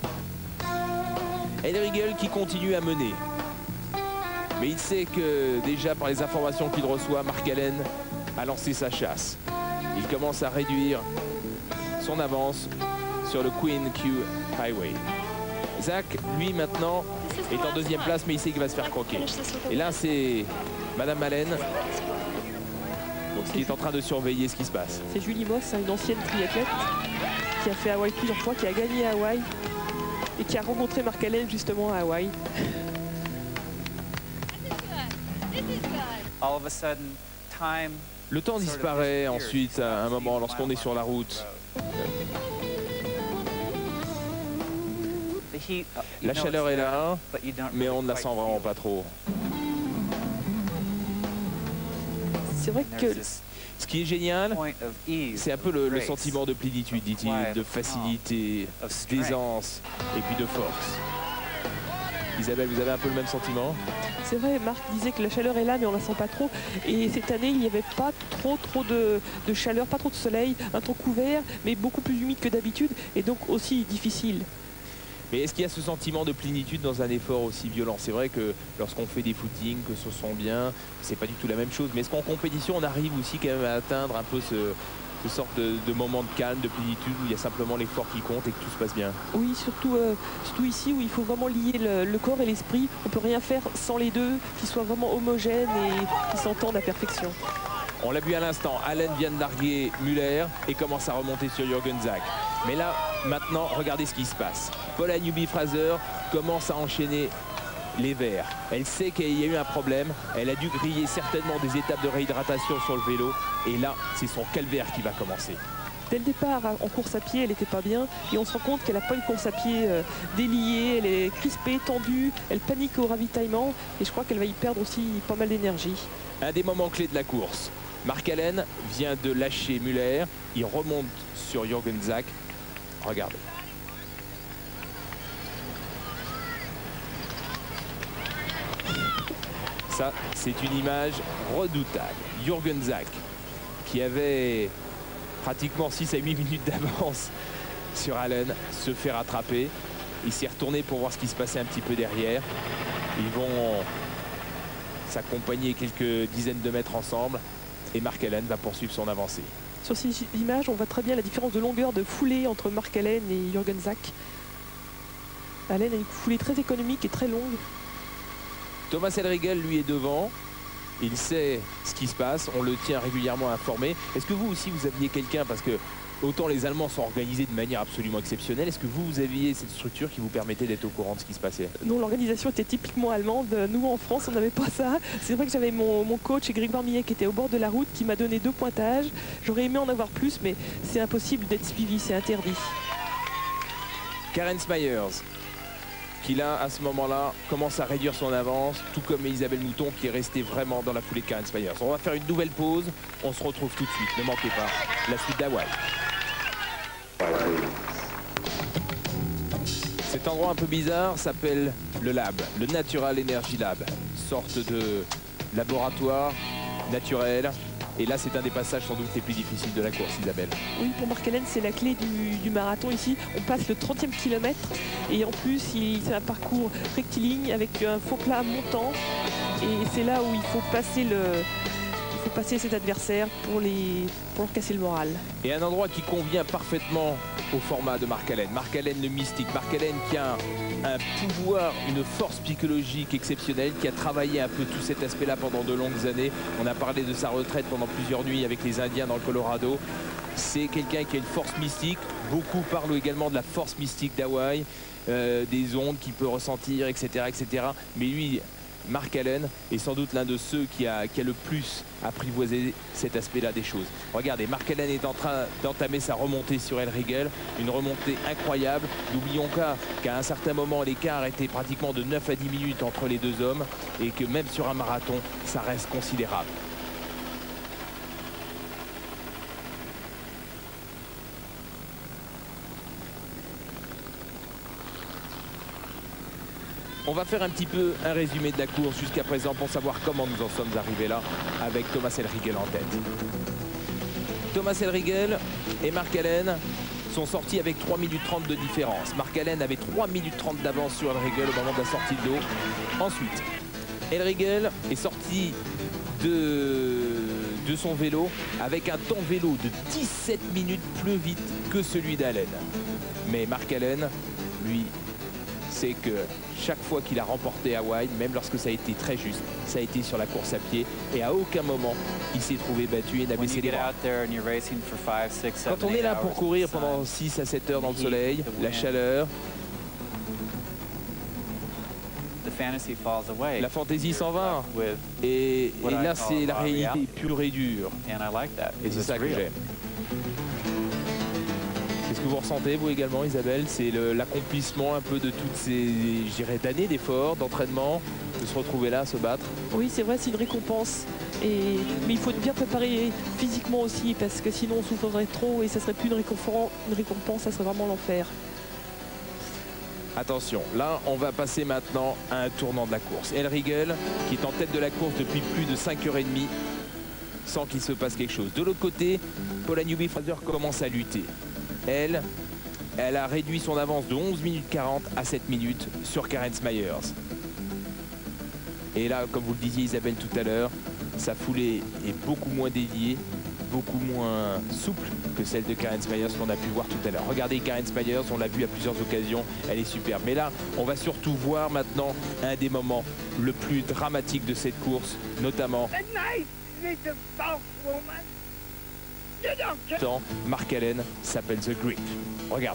Ed Riegel qui continue à mener. Mais il sait que déjà par les informations qu'il reçoit, Mark Allen a lancé sa chasse. Il commence à réduire son avance sur le Queen Q Highway. Zach, lui maintenant, est en deuxième place, mais il sait qu'il va se faire croquer. Et là, c'est Madame Allen qui est en train de surveiller ce qui se passe. C'est Julie Moss, une ancienne triathlète qui a fait Hawaï plusieurs fois, qui a gagné à Hawaï et qui a rencontré Mark Allen justement à Hawaï. Le temps disparaît ensuite à un moment lorsqu'on est sur la route. La chaleur est là, mais on ne la sent vraiment pas trop. C'est vrai que ce qui est génial, c'est un peu le, le sentiment de plénitude, dit-il, de facilité, d'aisance et puis de force. Isabelle, vous avez un peu le même sentiment? C'est vrai, Marc disait que la chaleur est là, mais on la sent pas trop. Et cette année, il n'y avait pas trop trop de, de chaleur, pas trop de soleil, un temps couvert, mais beaucoup plus humide que d'habitude, et donc aussi difficile. Mais est-ce qu'il y a ce sentiment de plénitude dans un effort aussi violent? C'est vrai que lorsqu'on fait des footings, que ce sont bien, c'est pas du tout la même chose. Mais est-ce qu'en compétition, on arrive aussi quand même à atteindre un peu ce, ce sorte de, de moment de calme, de plénitude, où il y a simplement l'effort qui compte et que tout se passe bien? Oui, surtout, euh, surtout ici où il faut vraiment lier le, le corps et l'esprit. On peut rien faire sans les deux, qu'ils soient vraiment homogènes et qui s'entendent à perfection. On l'a vu à l'instant, Allen vient de larguer Muller et commence à remonter sur Jürgen Zach. Mais là, maintenant, regardez ce qui se passe. Paula Newby-Fraser commence à enchaîner les verts. Elle sait qu'il y a eu un problème. Elle a dû griller certainement des étapes de réhydratation sur le vélo. Et là, c'est son calvaire qui va commencer. Dès le départ, en course à pied, elle n'était pas bien. Et on se rend compte qu'elle n'a pas une course à pied euh, déliée. Elle est crispée, tendue. Elle panique au ravitaillement. Et je crois qu'elle va y perdre aussi pas mal d'énergie. Un des moments clés de la course. Mark Allen vient de lâcher Muller. Il remonte sur Jürgen Zach. Regardez. Ça, c'est une image redoutable. Jürgen Zach, qui avait pratiquement six à huit minutes d'avance sur Allen, se fait rattraper. Il s'est retourné pour voir ce qui se passait un petit peu derrière. Ils vont s'accompagner quelques dizaines de mètres ensemble. Et Mark Allen va poursuivre son avancée. Sur ces images, on voit très bien la différence de longueur de foulée entre Mark Allen et Jürgen Zach. Allen a une foulée très économique et très longue. Thomas Elriegel, lui, est devant. Il sait ce qui se passe. On le tient régulièrement informé. Est-ce que vous aussi, vous aviez quelqu'un, parce que autant les Allemands sont organisés de manière absolument exceptionnelle, est-ce que vous, vous aviez cette structure qui vous permettait d'être au courant de ce qui se passait? Non, l'organisation était typiquement allemande. Nous, en France, on n'avait pas ça. C'est vrai que j'avais mon, mon coach, Grégoire Millet, qui était au bord de la route, qui m'a donné deux pointages. J'aurais aimé en avoir plus, mais c'est impossible d'être suivi, c'est interdit. Karen Smyers, qui là, à ce moment-là, commence à réduire son avance, tout comme Isabelle Mouton, qui est restée vraiment dans la foulée de Karen Smyers. On va faire une nouvelle pause. On se retrouve tout de suite. Ne manquez pas la suite d'Hawaï. Cet endroit un peu bizarre s'appelle le Lab, le Natural Energy Lab, sorte de laboratoire naturel Et là, c'est un des passages sans doute les plus difficiles de la course, Isabelle. Oui, pour Mark-Allen, c'est la clé du, du marathon ici. On passe le trentième kilomètre et en plus, c'est un parcours rectiligne avec un faux plat montant. Et c'est là où il faut passer le... Il faut passer cet adversaire pour, les, pour leur casser le moral. Et un endroit qui convient parfaitement au format de Mark-Allen. Mark-Allen le mystique. Mark-Allen qui a un, un pouvoir, une force psychologique exceptionnelle, qui a travaillé un peu tout cet aspect-là pendant de longues années. On a parlé de sa retraite pendant plusieurs nuits avec les Indiens dans le Colorado. C'est quelqu'un qui a une force mystique. Beaucoup parlent également de la force mystique d'Hawaï, euh, des ondes qu'il peut ressentir, et cetera, et cetera. Mais lui... Mark-Allen est sans doute l'un de ceux qui a, qui a le plus apprivoisé cet aspect-là des choses. Regardez, Mark-Allen est en train d'entamer sa remontée sur El Rigel, une remontée incroyable. N'oublions pas qu'à un certain moment, l'écart était pratiquement de neuf à dix minutes entre les deux hommes et que même sur un marathon, ça reste considérable. On va faire un petit peu un résumé de la course jusqu'à présent pour savoir comment nous en sommes arrivés là avec Thomas El Rigel en tête. Thomas El Rigel et Mark-Allen sont sortis avec trois minutes trente de différence. Mark-Allen avait trois minutes trente d'avance sur El Rigel au moment de la sortie de l'eau. Ensuite, El Rigel est sorti de, de son vélo avec un temps vélo de dix-sept minutes plus vite que celui d'Allen. Mais Mark-Allen, lui, c'est que chaque fois qu'il a remporté Hawaï, même lorsque ça a été très juste, ça a été sur la course à pied et à aucun moment il s'est trouvé battu et n'a baissé les bras. Quand on est là pour courir pendant six à sept heures dans le soleil, la chaleur, la fantaisie s'en va. Et, et là, c'est la réalité pure et dure. Et c'est ça que j'aime. Qu'est-ce que vous ressentez, vous également, Isabelle? C'est l'accomplissement un peu de toutes ces, je dirais, d'années d'efforts, d'entraînement, de se retrouver là, se battre. Oui, c'est vrai, c'est une récompense. Et... Mais il faut être bien préparé physiquement aussi, parce que sinon on souffrirait trop et ça serait plus une récompense, une récompense, ça serait vraiment l'enfer. Attention, là, on va passer maintenant à un tournant de la course. El Rigel, qui est en tête de la course depuis plus de cinq heures trente, sans qu'il se passe quelque chose. De l'autre côté, Paula Newby-Fraser commence à lutter. Elle, elle a réduit son avance de onze minutes quarante à sept minutes sur Karen Smyers. Et là, comme vous le disiez Isabelle tout à l'heure, sa foulée est beaucoup moins déviée, beaucoup moins souple que celle de Karen Smyers qu'on a pu voir tout à l'heure. Regardez Karen Smyers, on l'a vu à plusieurs occasions, elle est superbe. Mais là, on va surtout voir maintenant un des moments le plus dramatiques de cette course, notamment... Mark-Allen s'appelle The Grip. Regarde.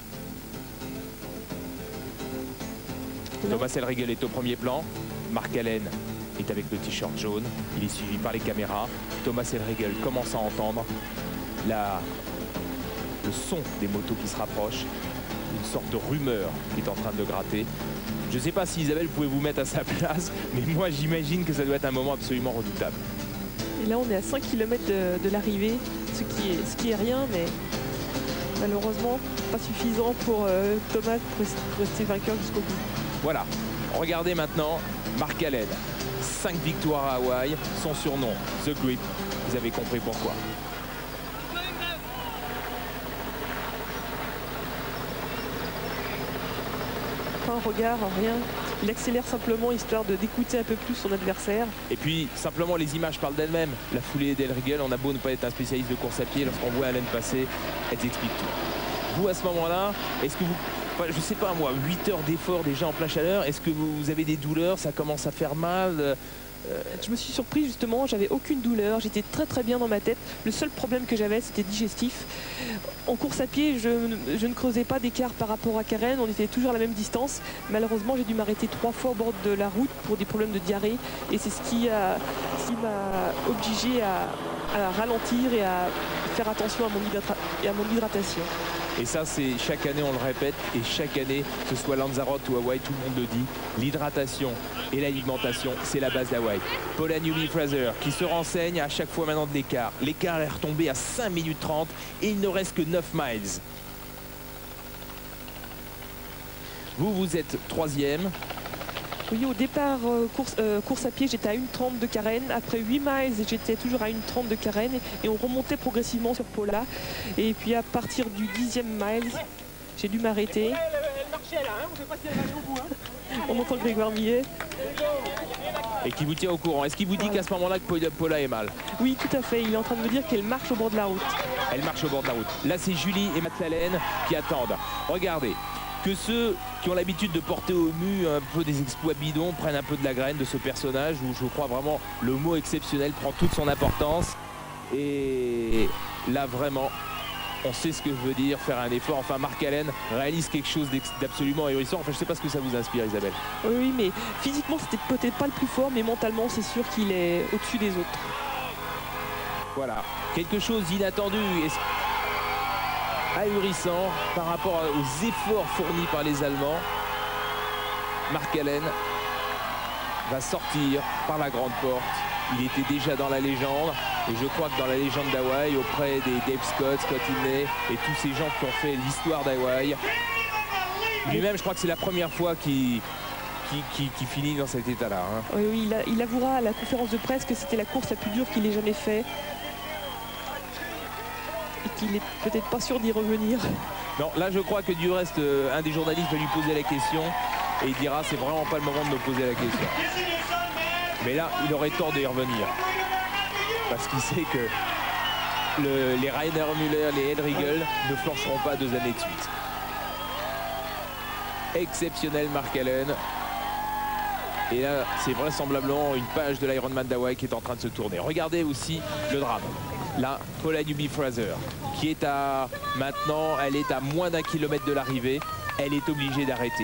Thomas El Rigel est au premier plan. Mark-Allen est avec le t-shirt jaune. Il est suivi par les caméras. Thomas El Rigel commence à entendre la... le son des motos qui se rapprochent. Une sorte de rumeur qui est en train de gratter. Je ne sais pas si Isabelle pouvait vous mettre à sa place, mais moi j'imagine que ça doit être un moment absolument redoutable. Et là, on est à cinq kilomètres de, de l'arrivée, ce, ce qui est rien, mais malheureusement, pas suffisant pour euh, Thomas pour rester vainqueur jusqu'au bout. Voilà, regardez maintenant Mark-Allen. cinq victoires à Hawaï, son surnom, The Grip. Vous avez compris pourquoi. Pas un regard, rien. Il accélère simplement histoire d'écouter un peu plus son adversaire. Et puis simplement les images parlent d'elles-mêmes. La foulée d'El Rigel, on a beau ne pas être un spécialiste de course à pied, lorsqu'on voit Allen passer, elles expliquent tout. Vous à ce moment-là, est-ce que vous, enfin, je sais pas moi, huit heures d'effort déjà en plein chaleur, est-ce que vous, vous avez des douleurs, ça commence à faire mal? euh... Je me suis surpris justement, j'avais aucune douleur, j'étais très très bien dans ma tête. Le seul problème que j'avais, c'était digestif. En course à pied, je, je ne creusais pas d'écart par rapport à Karen, on était toujours à la même distance. Malheureusement, j'ai dû m'arrêter trois fois au bord de la route pour des problèmes de diarrhée. Et c'est ce qui m'a obligé à, à ralentir et à faire attention à mon, et à mon hydratation. Et ça, c'est chaque année, on le répète, et chaque année, que ce soit Lanzarote ou Hawaï, tout le monde le dit, l'hydratation et l'alimentation, c'est la base d'Hawaï. Paula Newby-Fraser qui se renseigne à chaque fois maintenant de l'écart. L'écart est retombé à cinq minutes trente et il ne reste que neuf miles. Vous, vous êtes troisième. Oui, au départ, euh, course, euh, course à pied, j'étais à une trente de carène. Après huit miles, j'étais toujours à une trente de carène. Et on remontait progressivement sur Paula. Et puis à partir du dixième mile, j'ai dû m'arrêter. On entend Grégoire Millet. Et qui vous tient au courant. Est-ce qu'il vous dit qu'à ce moment-là que Paula est mal? Oui, tout à fait. Il est en train de me dire qu'elle marche au bord de la route. Elle marche au bord de la route. Là, c'est Julie et Matlalène qui attendent. Regardez, que ceux qui ont l'habitude de porter au mu un peu des exploits bidons prennent un peu de la graine de ce personnage où je crois vraiment le mot exceptionnel prend toute son importance. Et là, vraiment, on sait ce que veut dire faire un effort. Enfin, Mark Allen réalise quelque chose d'absolument ahurissant. Enfin, je ne sais pas ce que ça vous inspire, Isabelle. Oui, mais physiquement, c'était peut-être pas le plus fort, mais mentalement, c'est sûr qu'il est au-dessus des autres. Voilà, quelque chose d'inattendu et ahurissant par rapport aux efforts fournis par les Allemands. Mark Allen va sortir par la grande porte. Il était déjà dans la légende et je crois que dans la légende d'Hawaï, auprès des Dave Scott, Scott Inley et tous ces gens qui ont fait l'histoire d'Hawaï, lui-même, je crois que c'est la première fois qu'il Qui, qui, qui finit dans cet état-là. Hein. Oui, oui, il, a, il avouera à la conférence de presse que c'était la course la plus dure qu'il ait jamais fait. Et qu'il est peut-être pas sûr d'y revenir. Non, là je crois que du reste, euh, un des journalistes va lui poser la question et il dira c'est vraiment pas le moment de me poser la question. Mais là, il aurait tort d'y revenir. Parce qu'il sait que le, les Rainer Müller, les Eldrigel ne flancheront pas deux années de suite. Exceptionnel Mark Allen. Et là, c'est vraisemblablement une page de l'Ironman d'Hawaï qui est en train de se tourner. Regardez aussi le drame. Là, Paula Newby-Fraser, qui est à maintenant, elle est à moins d'un kilomètre de l'arrivée. Elle est obligée d'arrêter.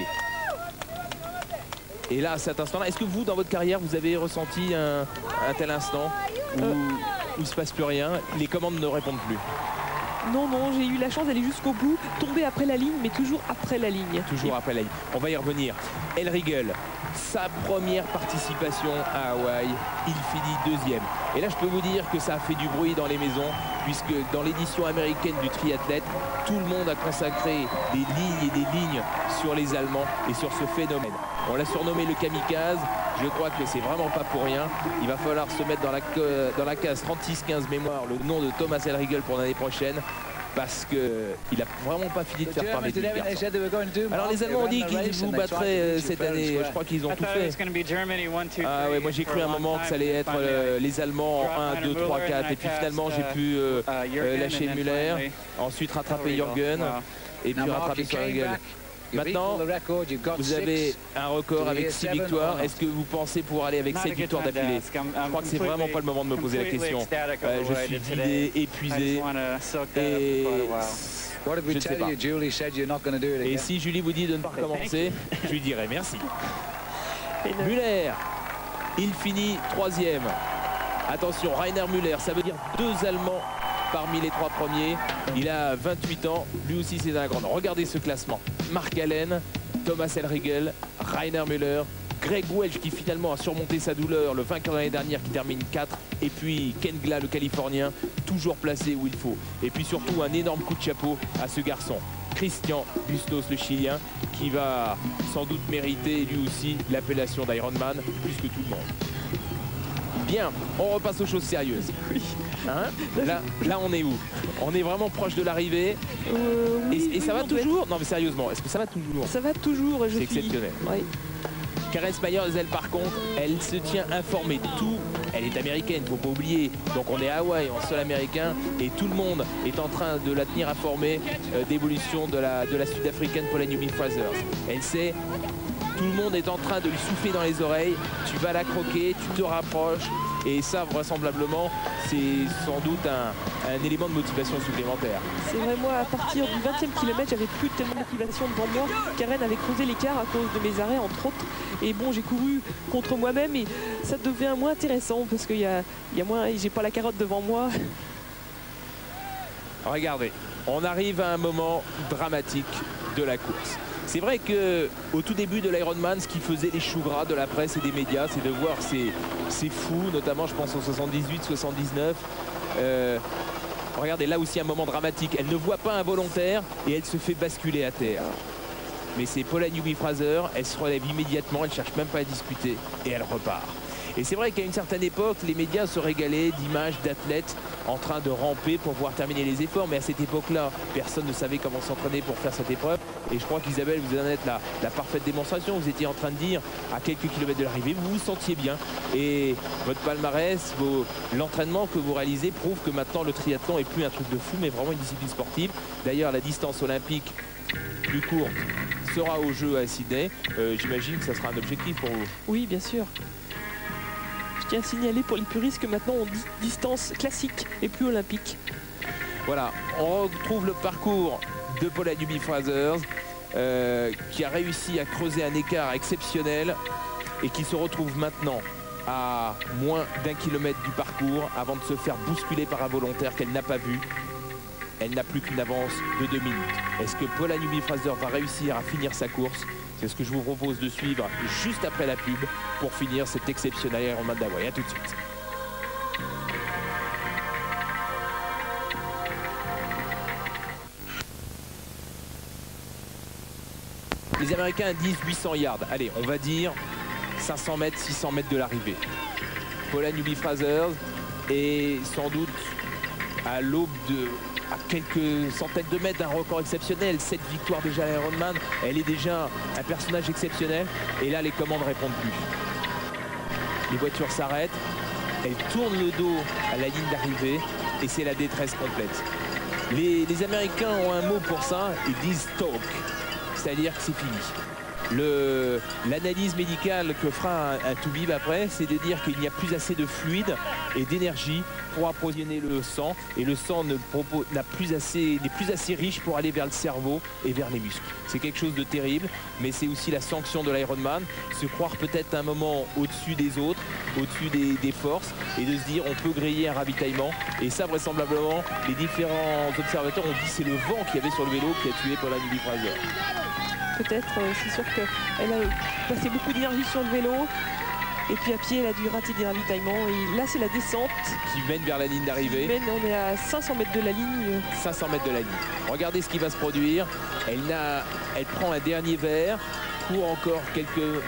Et là, à cet instant-là, est-ce que vous, dans votre carrière, vous avez ressenti un, un tel instant où, euh... où il ne se passe plus rien, les commandes ne répondent plus? Non, non, j'ai eu la chance d'aller jusqu'au bout, tomber après la ligne, mais toujours après la ligne. Toujours Et... après la ligne. On va y revenir. Eldrigel, sa première participation à Hawaï, il finit deuxième. Et là, je peux vous dire que ça a fait du bruit dans les maisons, puisque dans l'édition américaine du triathlète, tout le monde a consacré des lignes et des lignes sur les Allemands et sur ce phénomène. On l'a surnommé le kamikaze. Je crois que c'est vraiment pas pour rien. Il va falloir se mettre dans la, dans la case trente-six quinze mémoire le nom de Thomas Eldrigel pour l'année prochaine. Parce qu'il n'a vraiment pas fini de faire parler de lui. Alors les Allemands ont dit qu'ils vous battraient cette année. Je crois qu'ils ont tout fait. Ah ouais, moi j'ai cru à un moment que ça allait être euh, les Allemands en un, deux, trois, quatre. Et puis finalement j'ai pu euh, euh, lâcher Müller. Ensuite rattraper Jürgen. Et puis rattraper Eldrigel. Maintenant, vous avez un record avec six victoires. Est-ce que vous pensez pouvoir aller avec sept victoires d'affilée? Je crois que c'est vraiment pas le moment de me poser la question. Euh, je suis vidé, épuisé. Et je ne sais pas. Et si Julie vous dit de ne pas recommencer, je lui dirai merci. Müller, il finit troisième. Attention, Rainer Müller, ça veut dire deux Allemands parmi les trois premiers. Il a vingt-huit ans, lui aussi c'est un grand nom. Regardez ce classement. Mark Allen, Thomas Eldrigel, Rainer Müller, Greg Welch qui finalement a surmonté sa douleur, le vainqueur de l'année dernière qui termine quatre, et puis Ken Gla, le Californien, toujours placé où il faut. Et puis surtout un énorme coup de chapeau à ce garçon, Christian Bustos, le Chilien, qui va sans doute mériter lui aussi l'appellation d'Ironman plus que tout le monde. Bien, on repasse aux choses sérieuses. Oui. Hein, là, là, on est où? On est vraiment proche de l'arrivée. Euh, oui, et, et oui, ça va oui, toujours? Non mais sérieusement, est-ce que ça va toujours? Ça va toujours. C'est exceptionnel. Oui. Karen Spires, elle par contre, elle se tient informée de tout. Elle est américaine, il ne faut pas oublier. Donc on est à Hawaï, en sol américain. Et tout le monde est en train de la tenir informée euh, d'évolution de la, de la sud-africaine Paula Newby-Fraser. Elle sait, tout le monde est en train de lui souffler dans les oreilles. Tu vas la croquer, tu te rapproches. Et ça, vraisemblablement, c'est sans doute un, un élément de motivation supplémentaire. C'est vrai, moi, à partir du vingtième kilomètre, j'avais plus tellement de motivation devant moi. Karen avait creusé l'écart à cause de mes arrêts, entre autres. Et bon, j'ai couru contre moi-même et ça devient moins intéressant parce qu'il y a, il y a moins, j'ai pas la carotte devant moi. Regardez, on arrive à un moment dramatique de la course. C'est vrai qu'au tout début de l'Ironman, ce qui faisait les choux gras de la presse et des médias, c'est de voir ces, ces fous, notamment je pense au soixante-dix-huit soixante-dix-neuf. Euh, regardez, là aussi un moment dramatique. Elle ne voit pas un volontaire et elle se fait basculer à terre. mais c'est Paula Newby-Fraser, elle se relève immédiatement, elle ne cherche même pas à discuter et elle repart. Et c'est vrai qu'à une certaine époque, les médias se régalaient d'images d'athlètes en train de ramper pour pouvoir terminer les efforts. Mais à cette époque-là, personne ne savait comment s'entraîner pour faire cette épreuve. Et je crois qu'Isabelle, vous en êtes la, la parfaite démonstration. Vous étiez en train de dire, à quelques kilomètres de l'arrivée, vous vous sentiez bien. Et votre palmarès, l'entraînement que vous réalisez prouve que maintenant le triathlon est plus un truc de fou, mais vraiment une discipline sportive. D'ailleurs, la distance olympique plus courte sera au jeu à Sydney. Euh, J'imagine que ça sera un objectif pour vous. Oui, bien sûr. Je tiens à signaler pour les puristes que maintenant on dit distance classique et plus olympique. Voilà, on retrouve le parcours de Paula Newby-Fraser euh, qui a réussi à creuser un écart exceptionnel et qui se retrouve maintenant à moins d'un kilomètre du parcours avant de se faire bousculer par un volontaire qu'elle n'a pas vu. Elle n'a plus qu'une avance de deux minutes. Est-ce que Paula Newby-Fraser va réussir à finir sa course? C'est ce que je vous propose de suivre juste après la pub pour finir cet exceptionnel Ironman d'Hawaï. A tout de suite. Les Américains disent huit cents yards. Allez, on va dire cinq cents mètres, six cents mètres de l'arrivée. Paula Newby-Fraser est sans doute à l'aube de... à quelques centaines de mètres d'un record exceptionnel, sept victoires déjà à l'Ironman, elle est déjà un personnage exceptionnel et là les commandes ne répondent plus. Les voitures s'arrêtent, elle tourne le dos à la ligne d'arrivée et c'est la détresse complète. Les, les Américains ont un mot pour ça, ils disent talk, c'est-à-dire que c'est fini. L'analyse médicale que fera un, un Toubib après, c'est de dire qu'il n'y a plus assez de fluide et d'énergie pour approvisionner le sang et le sang ne n'a plus assez, n'est plus assez riche pour aller vers le cerveau et vers les muscles. C'est quelque chose de terrible, mais c'est aussi la sanction de l'Ironman, se croire peut-être un moment au-dessus des autres, au-dessus des, des forces et de se dire on peut griller un ravitaillement et ça vraisemblablement les différents observateurs ont dit c'est le vent qu'il y avait sur le vélo qui a tué Paula Newby-Fraser. Peut-être, c'est sûr qu'elle a passé beaucoup d'énergie sur le vélo et puis à pied elle a dû rater des ravitaillements et là c'est la descente qui mène vers la ligne d'arrivée. On est à cinq cents mètres de la ligne. cinq cents mètres de la ligne. Regardez ce qui va se produire. Elle, a, elle prend un dernier verre, court encore quelques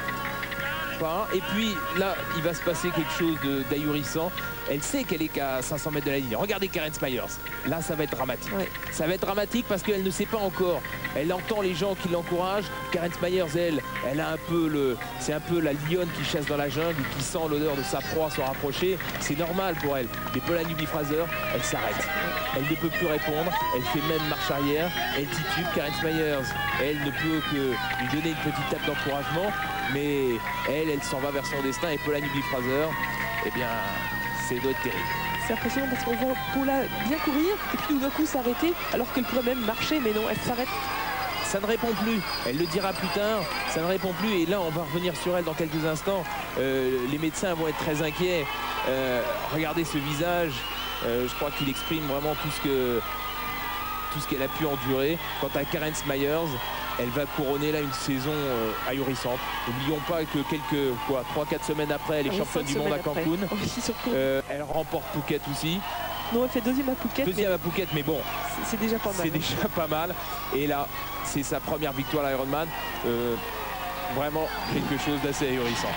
pas et puis là il va se passer quelque chose d'ahurissant. Elle sait qu'elle est qu'à cinq cents mètres de la ligne. Regardez Karen Smyers. Là, ça va être dramatique. Ouais. Ça va être dramatique parce qu'elle ne sait pas encore. Elle entend les gens qui l'encouragent. Karen Smyers, elle, elle a un peu le... c'est un peu la lionne qui chasse dans la jungle, qui sent l'odeur de sa proie se rapprocher. C'est normal pour elle. Mais Paula Newby-Fraser, elle s'arrête. Elle ne peut plus répondre. Elle fait même marche arrière. Elle titube. Karen Smyers, elle ne peut que lui donner une petite tape d'encouragement. Mais elle, elle s'en va vers son destin. Et Paula Newby-Fraser, eh bien... c'est doit être terrible. C'est impressionnant parce qu'on voit Paula bien courir et puis tout d'un coup s'arrêter alors qu'elle pourrait même marcher, mais non, elle s'arrête. Ça ne répond plus, elle le dira plus tard, ça ne répond plus et là on va revenir sur elle dans quelques instants. Euh, les médecins vont être très inquiets. Euh, regardez ce visage, euh, je crois qu'il exprime vraiment tout ce que tout ce qu'elle a pu endurer. Quant à Karen Smyers, elle va couronner là une saison euh, ahurissante. N'oublions pas que quelques quoi, trois quatre semaines après, elle est ah oui, championne du monde à Cancun. Oui, euh, elle remporte Phuket aussi. Non, elle fait deuxième à Phuket. Deuxième mais... à Phuket, mais bon, c'est déjà pas mal. C'est déjà pas mal. Et là, c'est sa première victoire à l'Ironman. Euh, vraiment quelque chose d'assez ahurissant.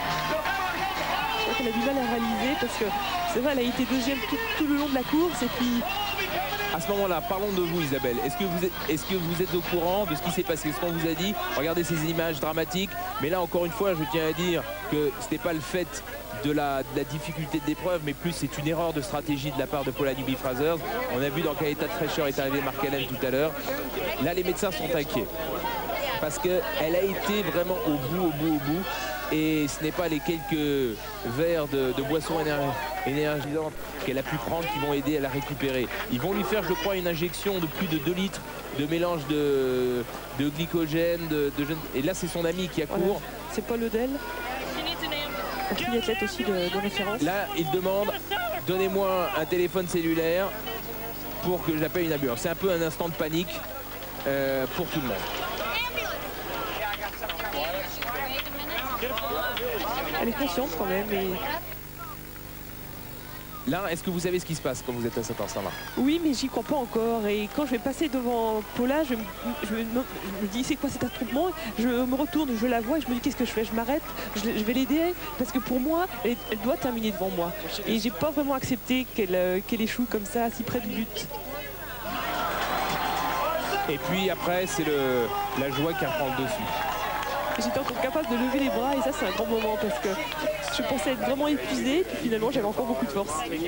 Je crois qu'elle a du mal à réaliser parce que c'est vrai, elle a été deuxième tout, tout le long de la course et puis. À ce moment-là, parlons de vous Isabelle. Est-ce que vous êtes, est-ce que vous êtes au courant de ce qui s'est passé, ce qu'on vous a dit? Regardez ces images dramatiques. Mais là, encore une fois, je tiens à dire que ce n'était pas le fait de la, de la difficulté de l'épreuve, mais plus c'est une erreur de stratégie de la part de Paula Newby-Fraser. On a vu dans quel état de fraîcheur est arrivé Mark Allen tout à l'heure. Là, les médecins sont inquiets. Parce qu'elle a été vraiment au bout, au bout, au bout. Et ce n'est pas les quelques verres de, de boissons énergisantes qu'elle a pu prendre qui vont aider à la récupérer. Ils vont lui faire, je crois, une injection de plus de deux litres de mélange de, de glycogène. De, de jeune... Et là, c'est son ami qui accourt. Voilà. C'est Paul Odell, un triathlète aussi de, de référence. Là, il demande, donnez-moi un téléphone cellulaire pour que j'appelle une ambulance. C'est un peu un instant de panique euh, pour tout le monde. Elle est consciente quand même. Et... Là, est-ce que vous savez ce qui se passe quand vous êtes à cet instant-là? Oui, mais j'y crois pas encore. Et quand je vais passer devant Paula, je, me- je, me, je me dis c'est quoi cet attroupement? Je me retourne, je la vois et je me dis qu'est-ce que je fais? Je m'arrête, je, je vais l'aider parce que pour moi, elle, elle doit terminer devant moi. Et j'ai pas vraiment accepté qu'elle euh, qu'elle échoue comme ça, si près du but. Et puis après, c'est le la joie qui reprend le dessus. J'étais encore capable de lever les bras et ça c'est un grand moment parce que je pensais être vraiment épuisée et puis finalement j'avais encore beaucoup de force.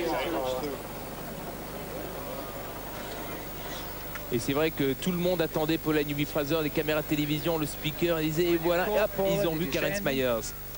Et c'est vrai que tout le monde attendait Paula Newby-Fraser, les caméras de télévision, le speaker, ils disaient et voilà, et hop, ils ont vu Karen Smyers.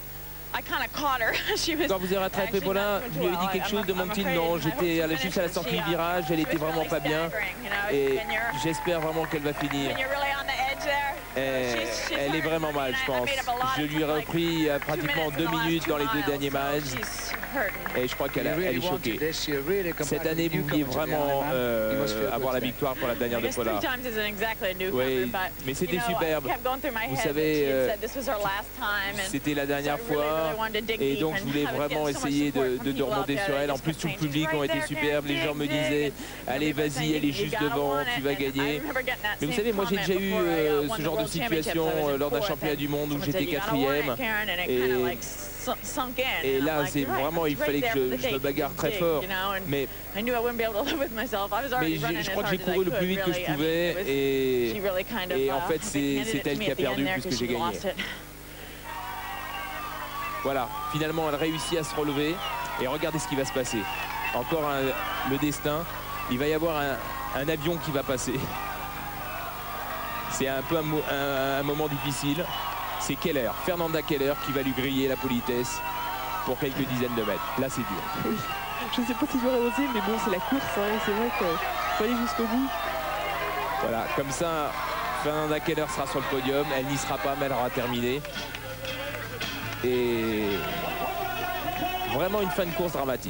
Quand vous avez rattrapé Paula, je lui ai dit quelque chose de mon petit non, j'étais juste à la sortie du virage, elle était vraiment pas bien et j'espère vraiment qu'elle va finir. Et elle est vraiment mal, je pense. Je lui ai repris euh, pratiquement deux minutes dans les deux derniers miles. Et je crois qu'elle est choquée. Cette année, vous vouliez vraiment euh, avoir la victoire pour la dernière de Paula. Oui, mais c'était superbe. Vous savez, euh, c'était la dernière fois. Et donc, je voulais vraiment essayer de, de, de remonter sur elle. En plus, tout le public ont été superbes. Les gens me disaient, allez, vas-y, elle est juste devant, tu vas gagner. Mais vous savez, moi, j'ai déjà eu euh, ce genre de situation euh, lors d'un championnat du monde où j'étais quatrième. Et, et là, c'est vraiment, il fallait que je, je me bagarre très fort. Mais, mais je crois que j'ai couru le plus vite que je pouvais. Et, et en fait, c'est elle qui a perdu puisque j'ai gagné. Voilà, finalement, elle réussit à se relever. Et regardez ce qui va se passer. Encore un, le destin. Il va y avoir un, un avion qui va passer. C'est un peu un, un, un moment difficile. C'est Keller, Fernanda Keller, qui va lui griller la politesse pour quelques dizaines de mètres. Là, c'est dur. Oui. Je ne sais pas si j'aurais osé, mais bon, c'est la course. Hein, c'est vrai qu'il faut aller jusqu'au bout. Voilà, comme ça, Fernanda Keller sera sur le podium. Elle n'y sera pas, mais elle aura terminé. Et vraiment une fin de course dramatique.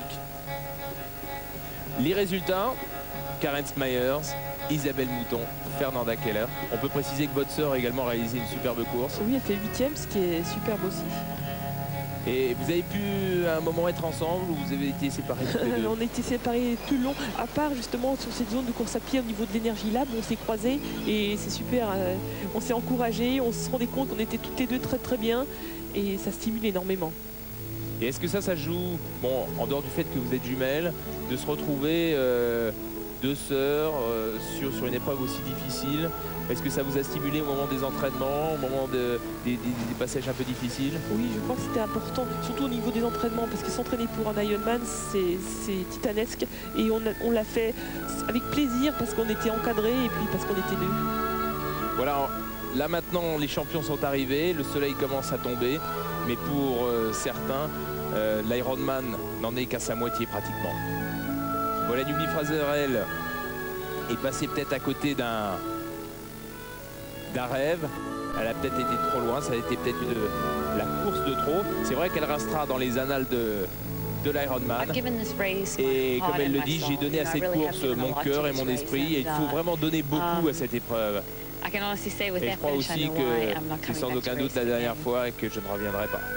Les résultats, Karen Smyers, Isabelle Mouton, Fernanda Keller. On peut préciser que votre sœur a également réalisé une superbe course. Oui, elle fait huitième, ce qui est superbe aussi. Et vous avez pu à un moment être ensemble ou vous avez été séparés tous les deux? On a été séparés tout le long, à part justement sur cette zone de course à pied au niveau de l'Energy Lab, on s'est croisés et c'est super. Euh, on s'est encouragés, on se rendait compte qu'on était toutes les deux très très bien et ça stimule énormément. Et est-ce que ça, ça joue, bon, en dehors du fait que vous êtes jumelles, de se retrouver euh, deux sœurs euh, sur, sur une épreuve aussi difficile? Est-ce que ça vous a stimulé au moment des entraînements, au moment de, des, des, des passages un peu difficiles? Oui, je crois que c'était important, surtout au niveau des entraînements, parce que s'entraîner pour un Ironman, c'est titanesque. Et on, on l'a fait avec plaisir, parce qu'on était encadrés et puis parce qu'on était deux. Voilà, là maintenant, les champions sont arrivés, le soleil commence à tomber, mais pour euh, certains, euh, l'Ironman n'en est qu'à sa moitié pratiquement. Voilà, Newby-Fraser, elle, est passée peut-être à côté d'un... d'un rêve. Elle a peut-être été trop loin, ça a été peut-être la course de trop. C'est vrai qu'elle restera dans les annales de, de l'Ironman. Et comme elle le dit, j'ai donné à cette course mon cœur et mon esprit. Et il faut vraiment donner beaucoup à cette épreuve. Et je crois aussi que c'est sans aucun doute la dernière fois et que je ne reviendrai pas.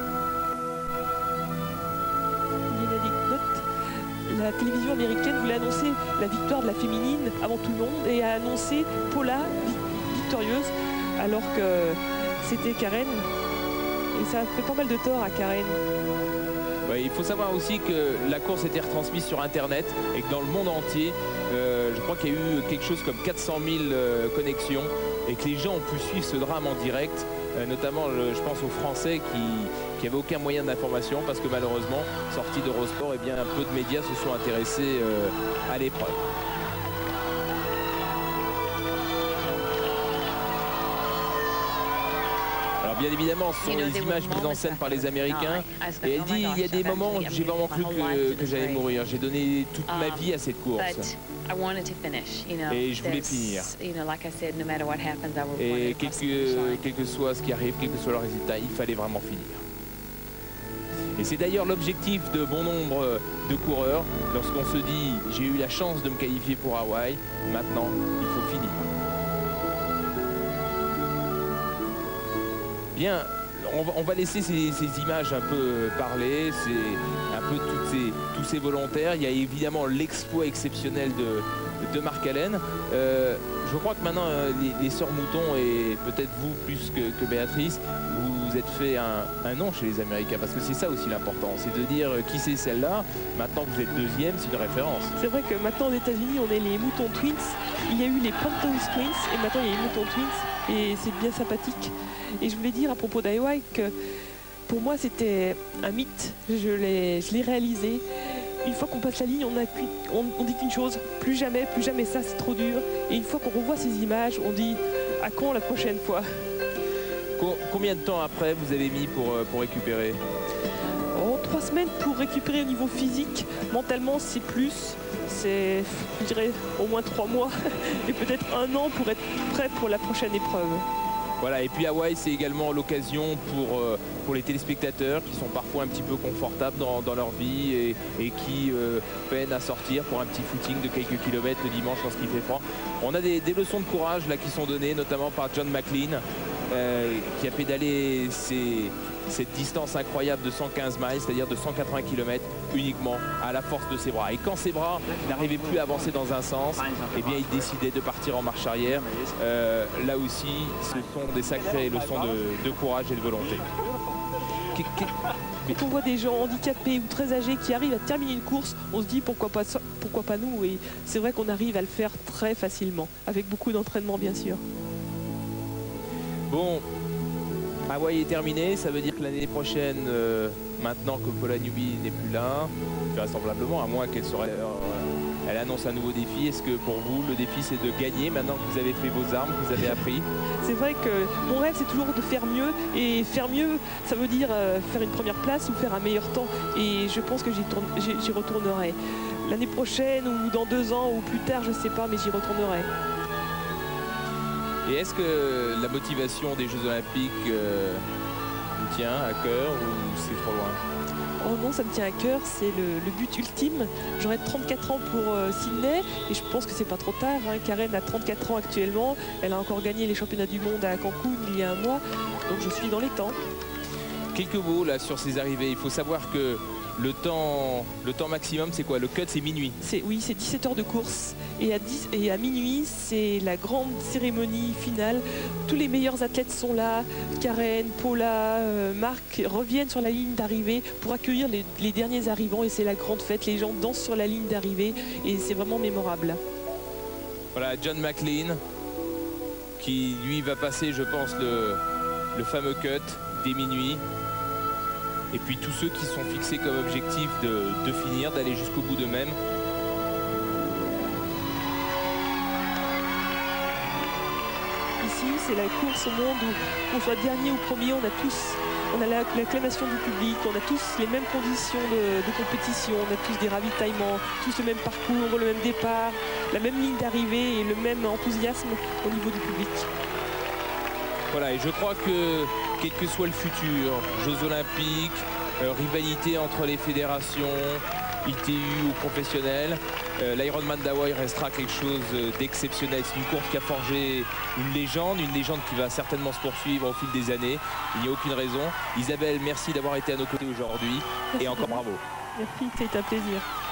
Il y a une anecdote. La télévision américaine voulait annoncer la victoire de la féminine avant tout le monde et a annoncé Paula victorieuse alors que c'était Karen et ça a fait pas mal de tort à Karen. Ouais, il faut savoir aussi que la course était retransmise sur internet et que dans le monde entier euh, je crois qu'il y a eu quelque chose comme quatre cent mille euh, connexions et que les gens ont pu suivre ce drame en direct, euh, notamment je, je pense aux Français qui qui n'avaient aucun moyen d'information parce que malheureusement, sorti d'Eurosport, eh bien un peu de médias se sont intéressés euh, à l'épreuve. Alors bien évidemment, ce sont les images mises en scène par les Américains. Et elle dit, il y a des moments où j'ai vraiment cru que, que j'allais mourir. J'ai donné toute ma vie à cette course. Et je voulais finir. Et quel que, quel que soit ce qui arrive, quel que soit le résultat, il fallait vraiment finir. Et c'est d'ailleurs l'objectif de bon nombre de coureurs. Lorsqu'on se dit, j'ai eu la chance de me qualifier pour Hawaï, maintenant, il faut finir. Bien, on, va, on va laisser ces, ces images un peu parler, c'est un peu toutes ces, tous ces volontaires. Il y a évidemment l'exploit exceptionnel de, de Mark Allen. Euh, je crois que maintenant, les, les sœurs Mouton, et peut-être vous plus que, que Béatrice, vous vous êtes fait un, un nom chez les Américains, parce que c'est ça aussi l'important, c'est de dire qui c'est celle-là. Maintenant que vous êtes deuxième, c'est une référence. C'est vrai que maintenant aux États-Unis, on est les Mouton Twins. Il y a eu les Pantos Twins et maintenant il y a les Mouton Twins, et c'est bien sympathique. Et je voulais dire à propos d'Hawaï que pour moi c'était un mythe, je l'ai je l'ai réalisé. Une fois qu'on passe la ligne, on, a, on, on dit qu'une chose, plus jamais, plus jamais ça, c'est trop dur. Et une fois qu'on revoit ces images, on dit à quand la prochaine fois? Combien de temps après vous avez mis pour, pour récupérer? Oh, trois semaines pour récupérer au niveau physique. Mentalement, c'est plus. C'est, je dirais, au moins trois mois. Et peut-être un an pour être prêt pour la prochaine épreuve. Voilà, et puis Hawaï, c'est également l'occasion pour, euh, pour les téléspectateurs qui sont parfois un petit peu confortables dans, dans leur vie et, et qui euh, peinent à sortir pour un petit footing de quelques kilomètres le dimanche lorsqu'il fait froid. On a des, des leçons de courage là qui sont données, notamment par John McLean, euh, qui a pédalé ses, cette distance incroyable de cent quinze miles, c'est-à-dire de cent quatre-vingts kilomètres uniquement à la force de ses bras. Et quand ses bras n'arrivaient plus à avancer dans un sens, eh bien, il décidait de partir en marche arrière. Euh, là aussi, ce sont des sacrées leçons de, de courage et de volonté. Quand on voit des gens handicapés ou très âgés qui arrivent à terminer une course, on se dit pourquoi pas, pourquoi pas nous. Et c'est vrai qu'on arrive à le faire très facilement, avec beaucoup d'entraînement bien sûr. Bon, Hawaï est terminé, ça veut dire que l'année prochaine, euh, maintenant que Paula Newby n'est plus là, vraisemblablement, à moins qu'elle serait, euh, elle annonce un nouveau défi. Est-ce que pour vous, le défi c'est de gagner maintenant que vous avez fait vos armes, que vous avez appris? C'est vrai que mon rêve c'est toujours de faire mieux, et faire mieux ça veut dire euh, faire une première place ou faire un meilleur temps, et je pense que j'y retournerai l'année prochaine ou dans deux ans ou plus tard, je sais pas, mais j'y retournerai. Et est-ce que la motivation des Jeux Olympiques euh, vous tient à cœur ou c'est trop loin? Oh non, ça me tient à cœur, c'est le, le but ultime. J'aurai trente-quatre ans pour euh, Sydney et je pense que c'est pas trop tard. Hein. Karen a trente-quatre ans actuellement, elle a encore gagné les championnats du monde à Cancun il y a un mois, donc je suis dans les temps. Quelques mots là sur ces arrivées. Il faut savoir que le temps, le temps maximum, c'est quoi? Le cut, c'est minuit. Oui, c'est dix-sept heures de course. Et à, dix, et à minuit, c'est la grande cérémonie finale. Tous les meilleurs athlètes sont là. Karen, Paula, euh, Marc reviennent sur la ligne d'arrivée pour accueillir les, les derniers arrivants. Et c'est la grande fête. Les gens dansent sur la ligne d'arrivée. Et c'est vraiment mémorable. Voilà, John McLean, qui lui va passer, je pense, le, le fameux cut dès minuit. Et puis tous ceux qui sont fixés comme objectif de, de finir, d'aller jusqu'au bout d'eux-mêmes. Ici, c'est la course au monde où qu'on soit dernier ou premier, on a tous, on a l'acclamation du public, on a tous les mêmes conditions de, de compétition, on a tous des ravitaillements, tous le même parcours, le même départ, la même ligne d'arrivée et le même enthousiasme au niveau du public. Voilà, et je crois que quel que soit le futur, Jeux Olympiques, euh, rivalité entre les fédérations, I T U ou professionnels, euh, l'Ironman d'Hawaï restera quelque chose d'exceptionnel. C'est une course qui a forgé une légende, une légende qui va certainement se poursuivre au fil des années. Il n'y a aucune raison. Isabelle, merci d'avoir été à nos côtés aujourd'hui et encore bravo. Merci, c'est un plaisir.